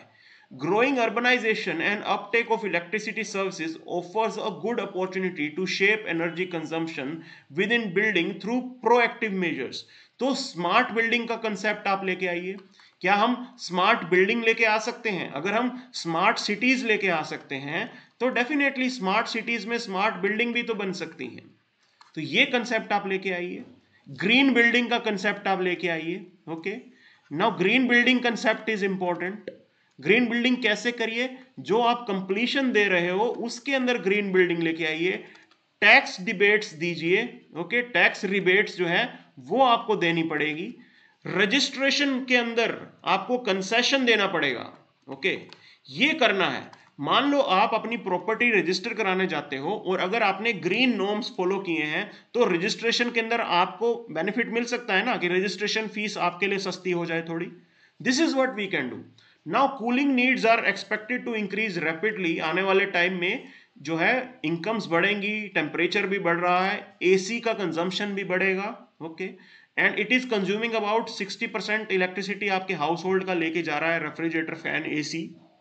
[SPEAKER 1] Growing urbanization and uptake of electricity services offers a good opportunity to shape energy consumption within building through proactive measures. तो smart building का concept आप लेके आइए। क्या हम smart building लेके आ सकते हैं? अगर हम स्मार्ट सिटीज लेके आ सकते हैं तो डेफिनेटली स्मार्ट सिटीज में स्मार्ट बिल्डिंग भी तो बन सकती हैं। तो ये कंसेप्ट आप लेके आइए। ग्रीन बिल्डिंग का कंसेप्ट आप लेके आइए। Okay, now green building concept is important. Green building कैसे करिए? जो आप कंप्लीशन दे रहे हो उसके अंदर ग्रीन बिल्डिंग लेके आइए। टैक्स डिबेट्स दीजिए। ओके, टैक्स रिबेट्स जो है वो आपको देनी पड़ेगी। रजिस्ट्रेशन के अंदर आपको कंसेशन देना पड़ेगा। ओके, ये करना है। मान लो आप अपनी प्रॉपर्टी रजिस्टर कराने जाते हो और अगर आपने ग्रीन नॉर्म्स फॉलो किए हैं तो रजिस्ट्रेशन के अंदर आपको बेनिफिट मिल सकता है ना, कि रजिस्ट्रेशन फीस आपके लिए सस्ती हो जाए थोड़ी। This is what we can do. Now cooling needs are expected to increase rapidly. आने वाले टाइम में जो है इनकम्स बढ़ेंगी, टेम्परेचर भी बढ़ रहा है, एसी का कंजम्पशन भी बढ़ेगा। Okay, and it is consuming about sixty percent electricity आपके हाउस होल्ड का लेके जा रहा है refrigerator, fan, AC.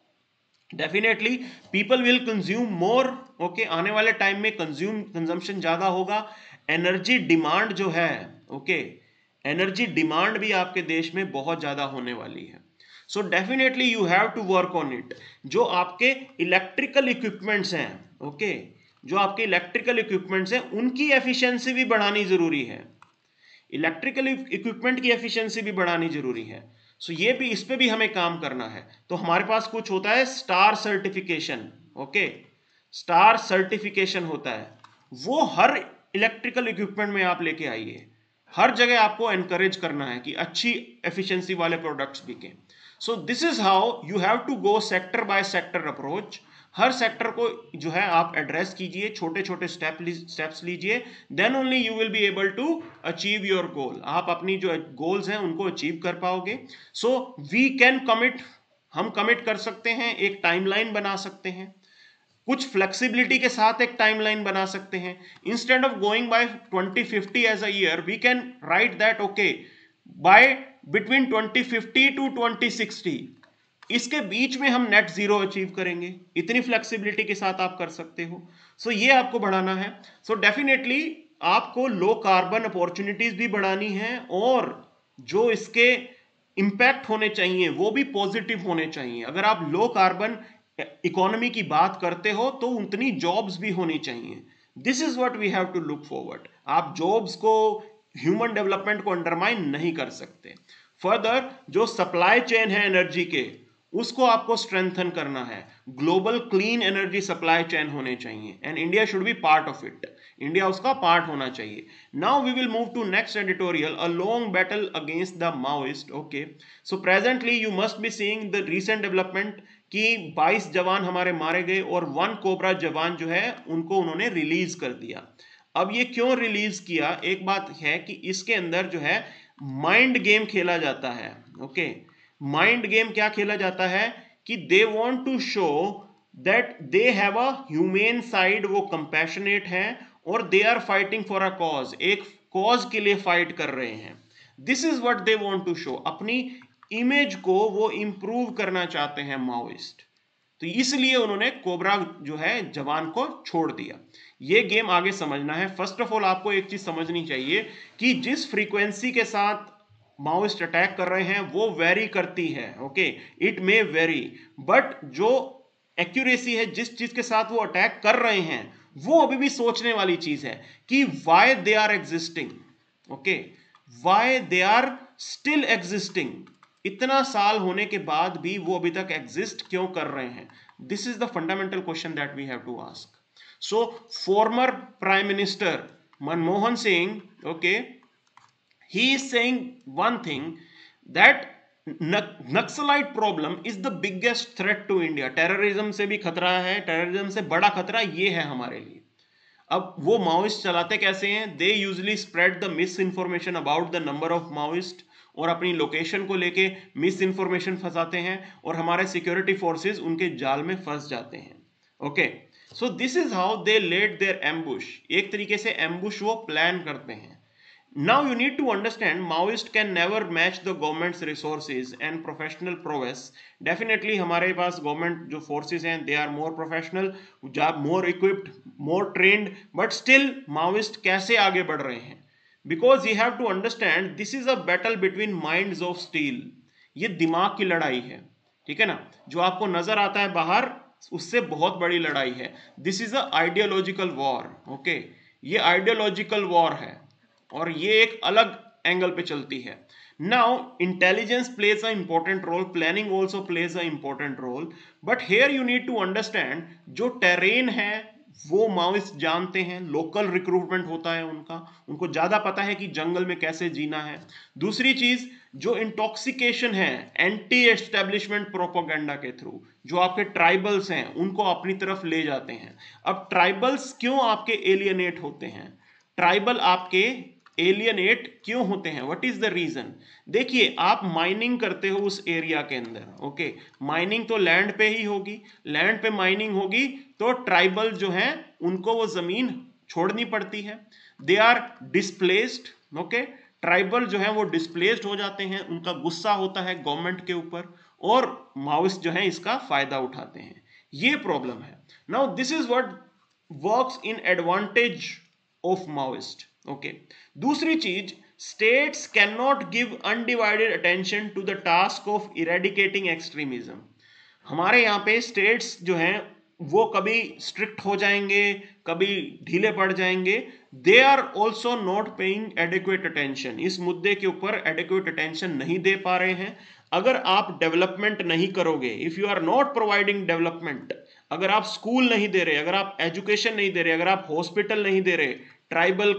[SPEAKER 1] Definitely people will consume more. Okay, आने वाले टाइम में कंज्यूम कंजम्पशन ज्यादा होगा। एनर्जी डिमांड जो है, ओके, एनर्जी डिमांड भी आपके देश में बहुत ज्यादा होने वाली है। So definitely you have to work on it. जो आपके इलेक्ट्रिकल इक्विपमेंट्स हैं, ओके, जो आपके इलेक्ट्रिकल इक्विपमेंट्स हैं उनकी एफिशिएंसी भी बढ़ानी जरूरी है। इलेक्ट्रिकल इक्विपमेंट की एफिशिएंसी भी बढ़ानी जरूरी है। सो so, ये भी, इस पे भी हमें काम करना है। तो हमारे पास कुछ होता है star certification. Okay, star certification होता है, वो हर इलेक्ट्रिकल इक्विपमेंट में आप लेके आइए। हर जगह आपको एनकरेज करना है कि अच्छी एफिशिएंसी वाले प्रोडक्ट्स बिकें। So this is how you have to go sector by sector approach. हर सेक्टर को जो है आप एड्रेस कीजिए, छोटे छोटे स्टेप स्टेप्स लीजिए, then only you will be able to achieve your goal. आप अपनी जो गोल्स हैं उनको अचीव कर पाओगे। सो वी कैन कमिट, हम कमिट कर सकते हैं, एक टाइमलाइन बना सकते हैं, कुछ फ्लेक्सिबिलिटी के साथ एक टाइमलाइन बना सकते हैं। Instead of going by twenty fifty as a year, we can write that okay by between twenty fifty to twenty sixty, इसके बीच में हम नेट जीरो अचीव करेंगे। इतनी फ्लेक्सिबिलिटी के साथ आप कर सकते हो। सो so, ये आपको बढ़ाना है। सो so, डेफिनेटली आपको लो कार्बन अपॉर्चुनिटीज भी बढ़ानी है और जो इसके इंपैक्ट होने चाहिए वो भी पॉजिटिव होने चाहिए। अगर आप लो कार्बन इकोनॉमी की बात करते हो तो उतनी जॉब्स भी होनी चाहिए। This is what we have to look forward. आप जॉब्स को, ह्यूमन डेवलपमेंट को अंडरमाइन नहीं कर सकते। फर्दर जो सप्लाई चेन है एनर्जी के, उसको आपको स्ट्रेंथन करना है। Global clean energy supply chain होने चाहिए and India should be part of it. India उसका पार्ट होना चाहिए। Now we will move to next editorial, a long battle against the Maoist. Okay, so presently you must be seeing the recent development कि बाईस जवान हमारे मारे गए और वन कोबरा जवान जो है उनको उन्होंने रिलीज कर दिया। अब ये क्यों रिलीज किया? एक बात है कि इसके अंदर जो है माइंड गेम खेला जाता है। ओके, माइंड गेम क्या खेला जाता है कि they want to show that they have a humane side, वो कंपैशनेट हैं और they are fighting for a cause, एक कॉज के लिए फाइट कर रहे हैं। This is what they want to show. अपनी इमेज को वो इंप्रूव करना चाहते हैं माओइस्ट। तो इसलिए उन्होंने कोबरा जो है जवान को छोड़ दिया। ये गेम आगे समझना है। फर्स्ट ऑफ ऑल आपको एक चीज समझनी चाहिए कि जिस फ्रीक्वेंसी के साथ माओइस्ट अटैक कर रहे हैं वो वेरी करती है। Okay, it may vary, but जो एक्यूरेसी है जिस चीज के साथ वो अटैक कर रहे हैं वो अभी भी सोचने वाली चीज है कि why they are existing. Okay, why they are still existing. इतना साल होने के बाद भी वो अभी तक एग्जिस्ट क्यों कर रहे हैं? This is the fundamental question that we have to ask. So former prime minister Manmohan Singh, okay, he is saying one thing that Naxalite problem is the biggest threat to India. Terrorism से भी खतरा है, टेररिज्म से बड़ा खतरा ये है हमारे लिए। अब वो माओइस्ट चलाते कैसे हैं? They usually spread the misinformation about the number of Maoist और अपनी लोकेशन को लेके मिस इंफॉर्मेशन फंसाते हैं और हमारे सिक्योरिटी फोर्सेस उनके जाल में फंस जाते हैं। Okay, so this is how they laid their ambush. एक तरीके से एम्बुश वो प्लान करते हैं। Now you need to understand Maoist can never match the government's resources and professional prowess. Definitely हमारे पास government जो forces हैं they are more professional, more equipped, more trained, but still Maoist कैसे आगे बढ़ रहे हैं? Because you have to understand this is a battle between minds of steel. ये दिमाग की लड़ाई है, ठीक है ना? जो आपको नजर आता है बाहर उससे बहुत बड़ी लड़ाई है. This is a ideological war, okay? ये ideological war है और ये एक अलग एंगल पे चलती है. Now intelligence plays a important role, planning also plays a important role, but here you need to understand जो टेरेन है वो माओइस्ट जानते हैं, लोकल रिक्रूटमेंट होता है उनका, उनको ज्यादा पता है कि जंगल में कैसे जीना है. दूसरी चीज जो इंटॉक्सिकेशन है एंटी एस्टेब्लिशमेंट प्रोपोगेंडा के थ्रू, जो आपके ट्राइबल्स हैं उनको अपनी तरफ ले जाते हैं. अब ट्राइबल्स क्यों आपके एलियनेट होते हैं, ट्राइबल आपके एलियनेट क्यों होते हैं, व्हाट इज द रीजन? देखिए आप माइनिंग करते हो उस एरिया के अंदर, ओके, माइनिंग तो लैंड पे ही होगी, लैंड पे माइनिंग होगी तो ट्राइबल जो हैं उनको वो जमीन छोड़नी पड़ती है. They are displaced, okay, tribal जो है वो डिस्प्लेस्ड हो जाते हैं, उनका गुस्सा होता है गवर्नमेंट के ऊपर और माओइस्ट जो है इसका फायदा उठाते हैं. ये प्रॉब्लम है. Now this is what works in advantage of Maoist, okay. दूसरी चीज, states can not give undivided attention to the task of eradicating extremism. हमारे यहाँ पे स्टेट्स जो हैं वो कभी स्ट्रिक्ट हो जाएंगे, कभी ढीले पड़ जाएंगे. They are also not paying adequate attention, इस मुद्दे के ऊपर एडिक्वेट अटेंशन नहीं दे पा रहे हैं. अगर आप डेवलपमेंट नहीं करोगे, if you are not providing development, अगर आप स्कूल नहीं दे रहे, अगर आप एजुकेशन नहीं दे रहे, अगर आप हॉस्पिटल नहीं दे रहे ट्राइबल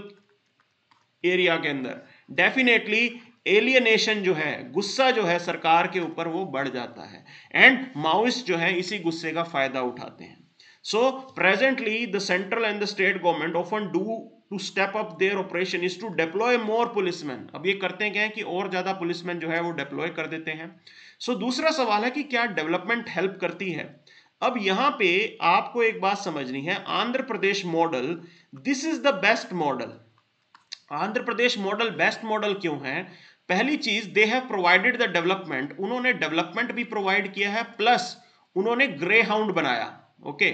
[SPEAKER 1] एरिया के अंदर, डेफिनेटली एलियनेशन जो है, गुस्सा जो है सरकार के ऊपर वो बढ़ जाता है एंड माओइस्ट जो है इसी गुस्से का फायदा उठाते हैं. So presently the central and the state government often do to step up their operation is to deploy more policeman. अब ये करते क्या है कि और ज्यादा पुलिसमैन जो है वो डिप्लॉय कर देते हैं. सो so, दूसरा सवाल है कि क्या डेवलपमेंट हेल्प करती है? अब यहां पे आपको एक बात समझनी है, Andhra Pradesh model, this is the best model. Andhra Pradesh model best model क्यों है? पहली चीज, they have provided the development, उन्होंने डेवलपमेंट भी प्रोवाइड किया है प्लस उन्होंने ग्रे हाउंड बनाया, okay.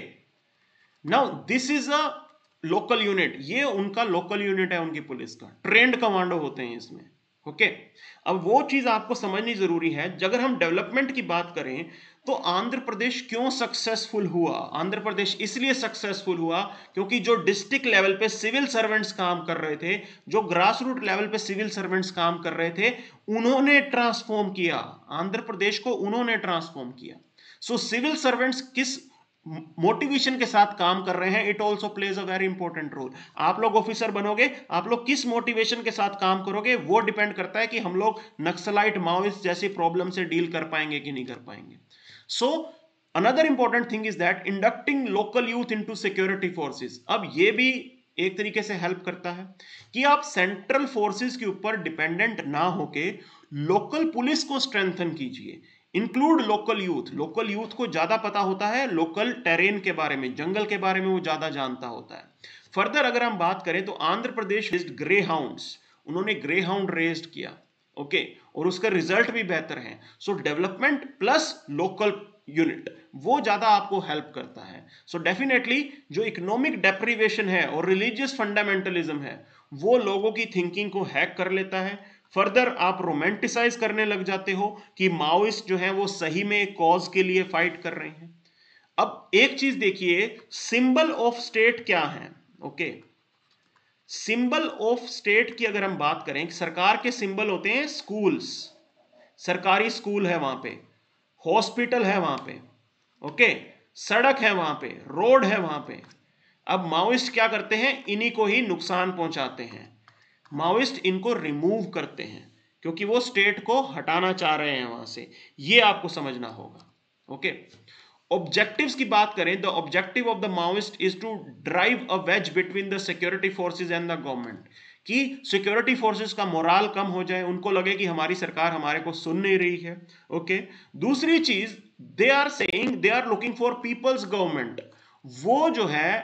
[SPEAKER 1] Now this is a local unit, ये उनका लोकल यूनिट है उनकी पुलिस का, ट्रेंड कमांडो होते हैं इसमें, ओके. अब वो चीज आपको समझनी जरूरी है. अगर हम डेवलपमेंट की बात करें तो आंध्र प्रदेश क्यों सक्सेसफुल हुआ? आंध्र प्रदेश इसलिए सक्सेसफुल हुआ क्योंकि जो डिस्ट्रिक्ट लेवल पे सिविल सर्वेंट्स काम कर रहे थे, जो ग्रास रूट लेवल पे सिविल सर्वेंट्स काम कर रहे थे, उन्होंने ट्रांसफॉर्म किया आंध्र प्रदेश को, उन्होंने ट्रांसफॉर्म किया. सो सिविल सर्वेंट्स किस मोटिवेशन के साथ काम कर रहे हैं, it also plays a very important role. आप लोग ऑफिसर बनोगे, आप लोग किस मोटिवेशन के साथ काम करोगे, वो डिपेंड करता है कि हम लोग नक्सलाइट माओइस्ट जैसी प्रॉब्लम से डील कर पाएंगे कि नहीं कर पाएंगे. So another important thing is that inducting local youth into security forces. अब ये भी एक तरीके से हेल्प करता है कि आप सेंट्रल फोर्सेस के ऊपर डिपेंडेंट ना होके लोकल पुलिस को स्ट्रेंथन कीजिए. Include local youth, local youth को ज्यादा पता होता है लोकल टेरेन के बारे में, जंगल के बारे में वो ज्यादा जानता होता है. फर्दर अगर हम बात करें तो आंध्र प्रदेश ग्रे हाउंड्स, उन्होंने ग्रे हाउंड रेज्ड किया, ओके okay, और उसका रिजल्ट भी बेहतर है. So development plus local unit वो ज्यादा आपको हेल्प करता है. सो so डेफिनेटली जो इकोनॉमिक डेप्रीवेशन है और रिलीजियस फंडामेंटलिज्म है वो लोगों की थिंकिंग को हैक कर लेता है. फर्दर आप रोमांटिसाइज करने लग जाते हो कि माओइस्ट जो है वो सही में कॉज के लिए फाइट कर रहे हैं. अब एक चीज देखिए, सिंबल ऑफ स्टेट क्या है, okay okay. Symbol of state की अगर हम बात करें, सरकार के सिंबल होते हैं स्कूल्स, सरकारी स्कूल है वहां पे, हॉस्पिटल है वहां पे, ओके, सड़क है वहां पे, रोड है वहां पे. अब माओइस्ट क्या करते हैं, इन्हीं को ही नुकसान पहुंचाते हैं. माओइस्ट इनको रिमूव करते हैं क्योंकि वो स्टेट को हटाना चाह रहे हैं वहां से. ये आपको समझना होगा, ओके. ऑब्जेक्टिव्स की बात करें, the objective of the Maoist is to drive a wedge between the security forces and the government, कि सिक्योरिटी फोर्सेस का मोराल कम हो जाए, उनको लगे कि हमारी सरकार हमारे को सुन नहीं रही है, ओके. दूसरी चीज, they are saying they are looking for people's government, वो जो है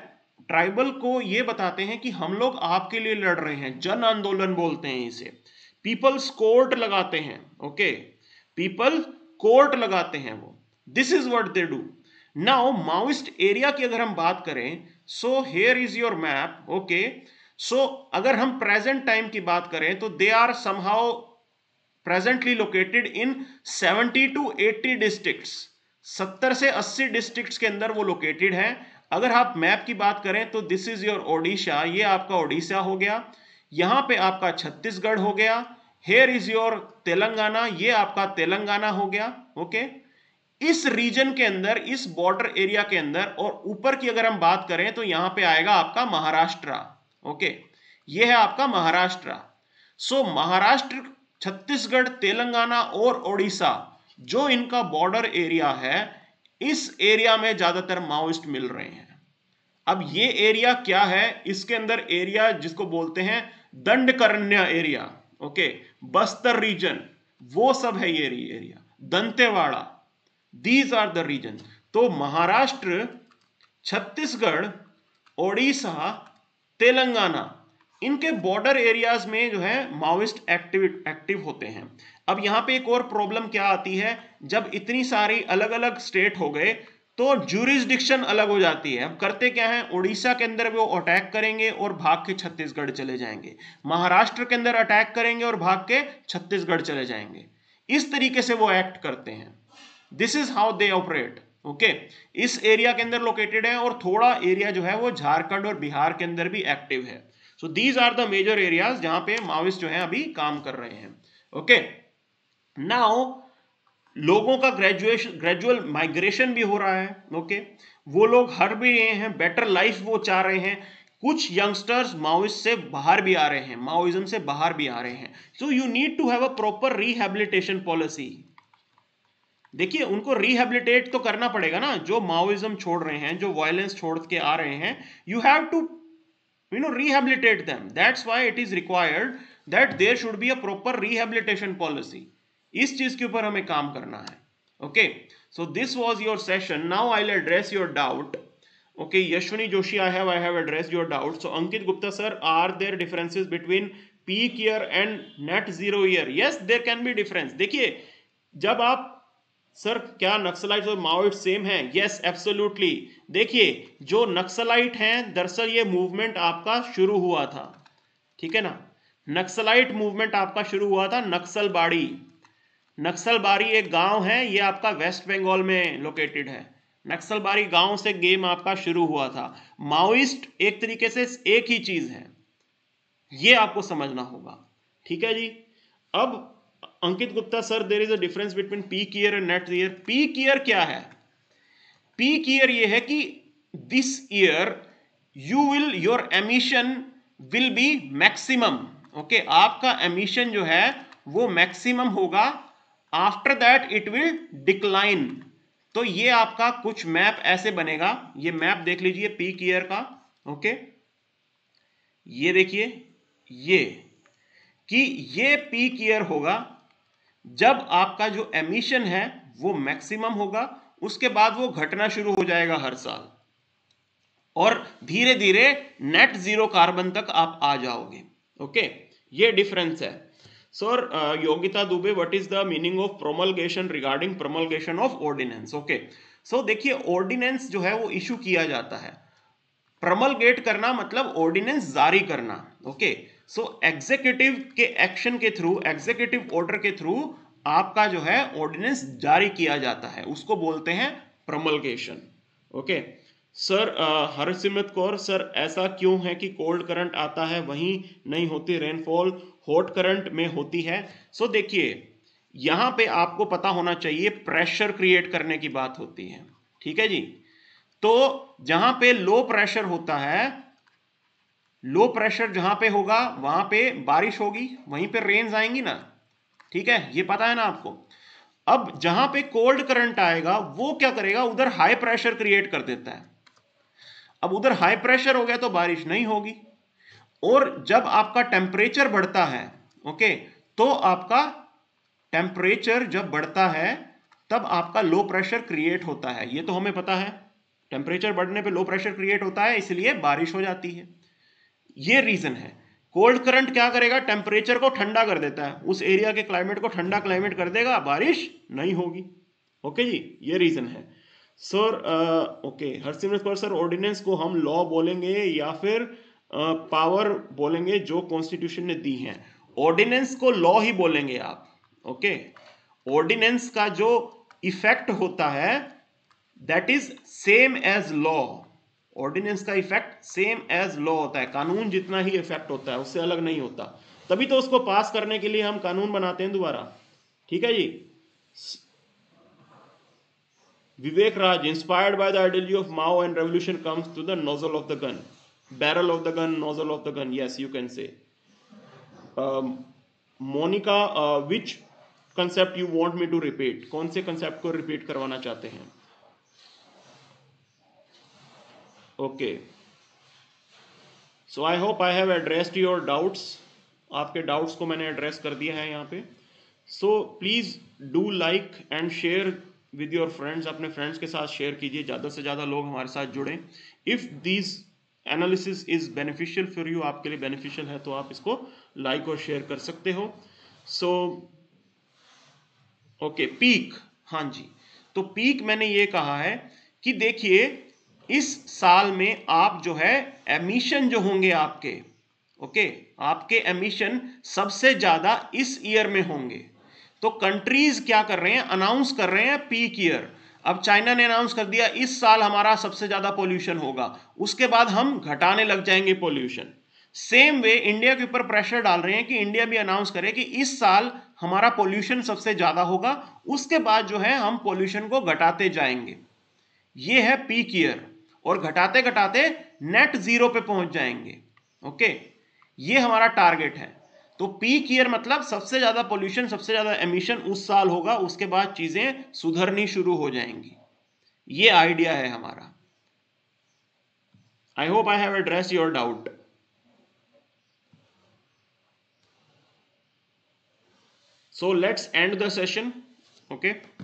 [SPEAKER 1] ट्राइबल को ये बताते हैं कि हम लोग आपके लिए लड़ रहे हैं, जन आंदोलन बोलते हैं इसे। पीपल्स कोर्ट लगाते हैं, ओके, पीपल कोर्ट लगाते हैं वो, this is what they do. Now Maoist area की अगर हम बात करें, so here is your map, okay. So अगर हम प्रेजेंट टाइम की बात करें तो they are somehow presently located in seventy two eighty districts, सत्तर से अस्सी डिस्ट्रिक्ट्स के अंदर वो लोकेटेड है। अगर आप मैप की बात करें तो दिस इज योर ओडिशा, ये आपका ओडिशा हो गया, यहां पे आपका छत्तीसगढ़ हो गया, हेयर इज योर तेलंगाना, ये आपका तेलंगाना हो गया, ओके। इस रीजन के अंदर, इस बॉर्डर एरिया के अंदर, और ऊपर की अगर हम बात करें तो यहां पे आएगा आपका महाराष्ट्र, ओके, ये है आपका महाराष्ट्र। सो महाराष्ट्र, छत्तीसगढ़, तेलंगाना और ओडिशा जो इनका बॉर्डर एरिया है, इस एरिया में ज्यादातर माओइस्ट मिल रहे हैं। अब ये एरिया क्या है, इसके अंदर एरिया जिसको बोलते हैं Dandakaranya area, okay, Bastar region, वो सब है ये area, Dantewada, these are the region. तो महाराष्ट्र, छत्तीसगढ़, ओडिशा, तेलंगाना, इनके बॉर्डर एरियाज में जो है माओइस्ट एक्टिव एक्टिव होते हैं। अब यहां पे एक और प्रॉब्लम क्या आती है, जब इतनी सारी अलग अलग स्टेट हो गए तो ज्यूरिसडिक्शन अलग हो जाती है। अब करते क्या है, उड़ीसा के अंदर वो अटैक करेंगे और भाग के छत्तीसगढ़ चले जाएंगे, महाराष्ट्र के अंदर अटैक करेंगे और भाग के छत्तीसगढ़ चले जाएंगे, इस तरीके से वो एक्ट करते हैं। This is how they operate, okay. इस एरिया के अंदर लोकेटेड है और थोड़ा एरिया जो है वो झारखंड और बिहार के अंदर भी एक्टिव है। So these are the major areas जहां पे माओइस्ट जो है अभी काम कर रहे हैं, ओके। नाउ लोगों का ग्रेजुएशन ग्रेजुअल माइग्रेशन भी हो रहा है, ओके, वो लोग हट भी रहे हैं, बेटर लाइफ वो चाह रहे हैं। कुछ यंगस्टर्स माओइस्ट से बाहर भी आ रहे हैं, माओइज्म से बाहर भी आ रहे हैं। So you need to have a proper rehabilitation policy. देखिए, उनको रिहैबिलिटेट तो करना पड़ेगा ना, जो माओइज्म छोड़ रहे हैं, जो वायलेंस छोड़ के आ रहे हैं, you have to you know rehabilitate them. That's why it is required that there should be a proper rehabilitation policy. इस चीज के ऊपर हमें काम करना है, okay. So this was your session. Now I'll address your doubt, okay. Yashwini Joshi, I have I have addressed your doubt. So Ankit Gupta sir, are there differences between peak year and net zero year? Yes, there can be difference. देखिए, जब आप, sir क्या नक्सलाइट और Maoist same है? Yes, absolutely. देखिए, जो naxalite हैं, दरअसल ये मूवमेंट आपका शुरू हुआ था, ठीक है ना, नक्सलाइट मूवमेंट आपका शुरू हुआ था नक्सलबाड़ी। नक्सलबाड़ी एक गांव है, ये आपका वेस्ट बंगाल में लोकेटेड है। नक्सलबाड़ी गांव से गेम आपका शुरू हुआ था। माओइस्ट एक तरीके से एक ही चीज है, ये आपको समझना होगा, ठीक है जी। अब Ankit Gupta sir, there is a difference between peak year and net year. Peak year क्या है? पीक ईयर ये है कि this year you will, your emission will be maximum, okay, आपका एमिशन जो है वो मैक्सिमम होगा, after that it will decline. तो ये आपका कुछ मैप ऐसे बनेगा, ये मैप देख लीजिए पीक ईयर का, ओके, ये देखिए, ये कि ये पीक ईयर होगा जब आपका जो एमिशन है वो मैक्सिमम होगा, उसके बाद वो घटना शुरू हो जाएगा हर साल, और धीरे धीरे नेट जीरो कार्बन तक आप आ जाओगे, ओके। ये डिफरेंस है। Sir Yogita Dubey, what is the meaning of promulgation regarding promulgation of ordinance? Okay, so देखिए, ऑर्डिनेंस जो है वो इशू किया जाता है। प्रोमलगेट करना मतलब ऑर्डिनेंस जारी करना, ओके। सो एग्जीक्यूटिव के एक्शन के थ्रू, एग्जीक्यूटिव ऑर्डर के थ्रू आपका जो है ऑर्डिनेंस जारी किया जाता है, उसको बोलते हैं promulgation, okay. Sir Harsimrat Kaur, sir ऐसा क्यों है कि कोल्ड करंट आता है वहीं नहीं होती रेनफॉल, हॉट करंट में होती है? सो so, देखिए, यहां पे आपको पता होना चाहिए, प्रेशर क्रिएट करने की बात होती है, ठीक है जी। तो जहां पे लो प्रेशर होता है, लो प्रेशर जहां पे होगा वहां पे बारिश होगी, वहीं पे रेन्स आएंगी ना, ठीक है, ये पता है ना आपको। अब जहां पे कोल्ड करंट आएगा वो क्या करेगा, उधर हाई प्रेशर क्रिएट कर देता है। अब उधर हाई प्रेशर हो गया तो बारिश नहीं होगी, और जब आपका टेम्परेचर बढ़ता है, ओके, तो आपका टेम्परेचर जब बढ़ता है तब आपका लो प्रेशर क्रिएट होता है, ये तो हमें पता है, टेम्परेचर बढ़ने पे लो प्रेशर क्रिएट होता है, इसलिए बारिश हो जाती है, ये रीजन है। कोल्ड करंट क्या करेगा, टेम्परेचर को ठंडा कर देता है, उस एरिया के क्लाइमेट को ठंडा क्लाइमेट कर देगा, बारिश नहीं होगी। ओके जी, ये रीजन है sir. Okay Harsimrat Kaur sir, ordinance को हम लॉ बोलेंगे या फिर पावर uh, बोलेंगे जो कॉन्स्टिट्यूशन ने दी है? ऑर्डिनेंस को लॉ ही बोलेंगे आप। Okay okay? ऑर्डिनेंस का जो इफेक्ट होता है that is same as law. Ordinance का इफेक्ट सेम एज लॉ होता है, कानून जितना ही इफेक्ट होता है उससे अलग नहीं होता, तभी तो उसको पास करने के लिए हम कानून बनाते हैं दोबारा। ठीक है जी। Vivek Raj, inspired by the ideology of Mao and revolution comes to the nozzle of the gun, barrel of the gun, nozzle of the gun. Yes, you can say. Um, Monica, uh, which concept you want me to repeat? कौन से concept को repeat करवाना चाहते हैं? Okay. So I hope I have addressed your doubts. आपके doubts को मैंने address कर दिया है यहाँ पे. So please do like and share with your friends. अपने friends के साथ share कीजिए, ज़्यादा से ज़्यादा लोग हमारे साथ जुड़ें. If these analysis is beneficial for you, आपके लिए beneficial है तो आप इसको like और share कर सकते हो. So ओके okay, पीक, हाँ जी, तो पीक मैंने ये कहा है कि देखिए इस साल में आप जो है एमिशन जो होंगे आपके, ओके okay, आपके एमिशन सबसे ज्यादा इस ईयर में होंगे। तो कंट्रीज क्या कर रहे हैं, अनाउंस कर रहे हैं पीक ईयर। अब चाइना ने अनाउंस कर दिया इस साल हमारा सबसे ज्यादा पोल्यूशन होगा, उसके बाद हम घटाने लग जाएंगे पोल्यूशन। सेम वे इंडिया के ऊपर प्रेशर डाल रहे हैं कि इंडिया भी अनाउंस करे कि इस साल हमारा पोल्यूशन सबसे ज्यादा होगा, उसके बाद जो है हम पोल्यूशन को घटाते जाएंगे। ये है पीक ईयर, और घटाते घटाते नेट जीरो पे पहुंच जाएंगे। ओके, ये हमारा टारगेट है। तो पीक ईयर मतलब सबसे ज्यादा पोल्यूशन, सबसे ज्यादा एमिशन उस साल होगा, उसके बाद चीजें सुधरनी शुरू हो जाएंगी। ये आइडिया है हमारा। I hope I have addressed your doubt. So let's end the session. Okay.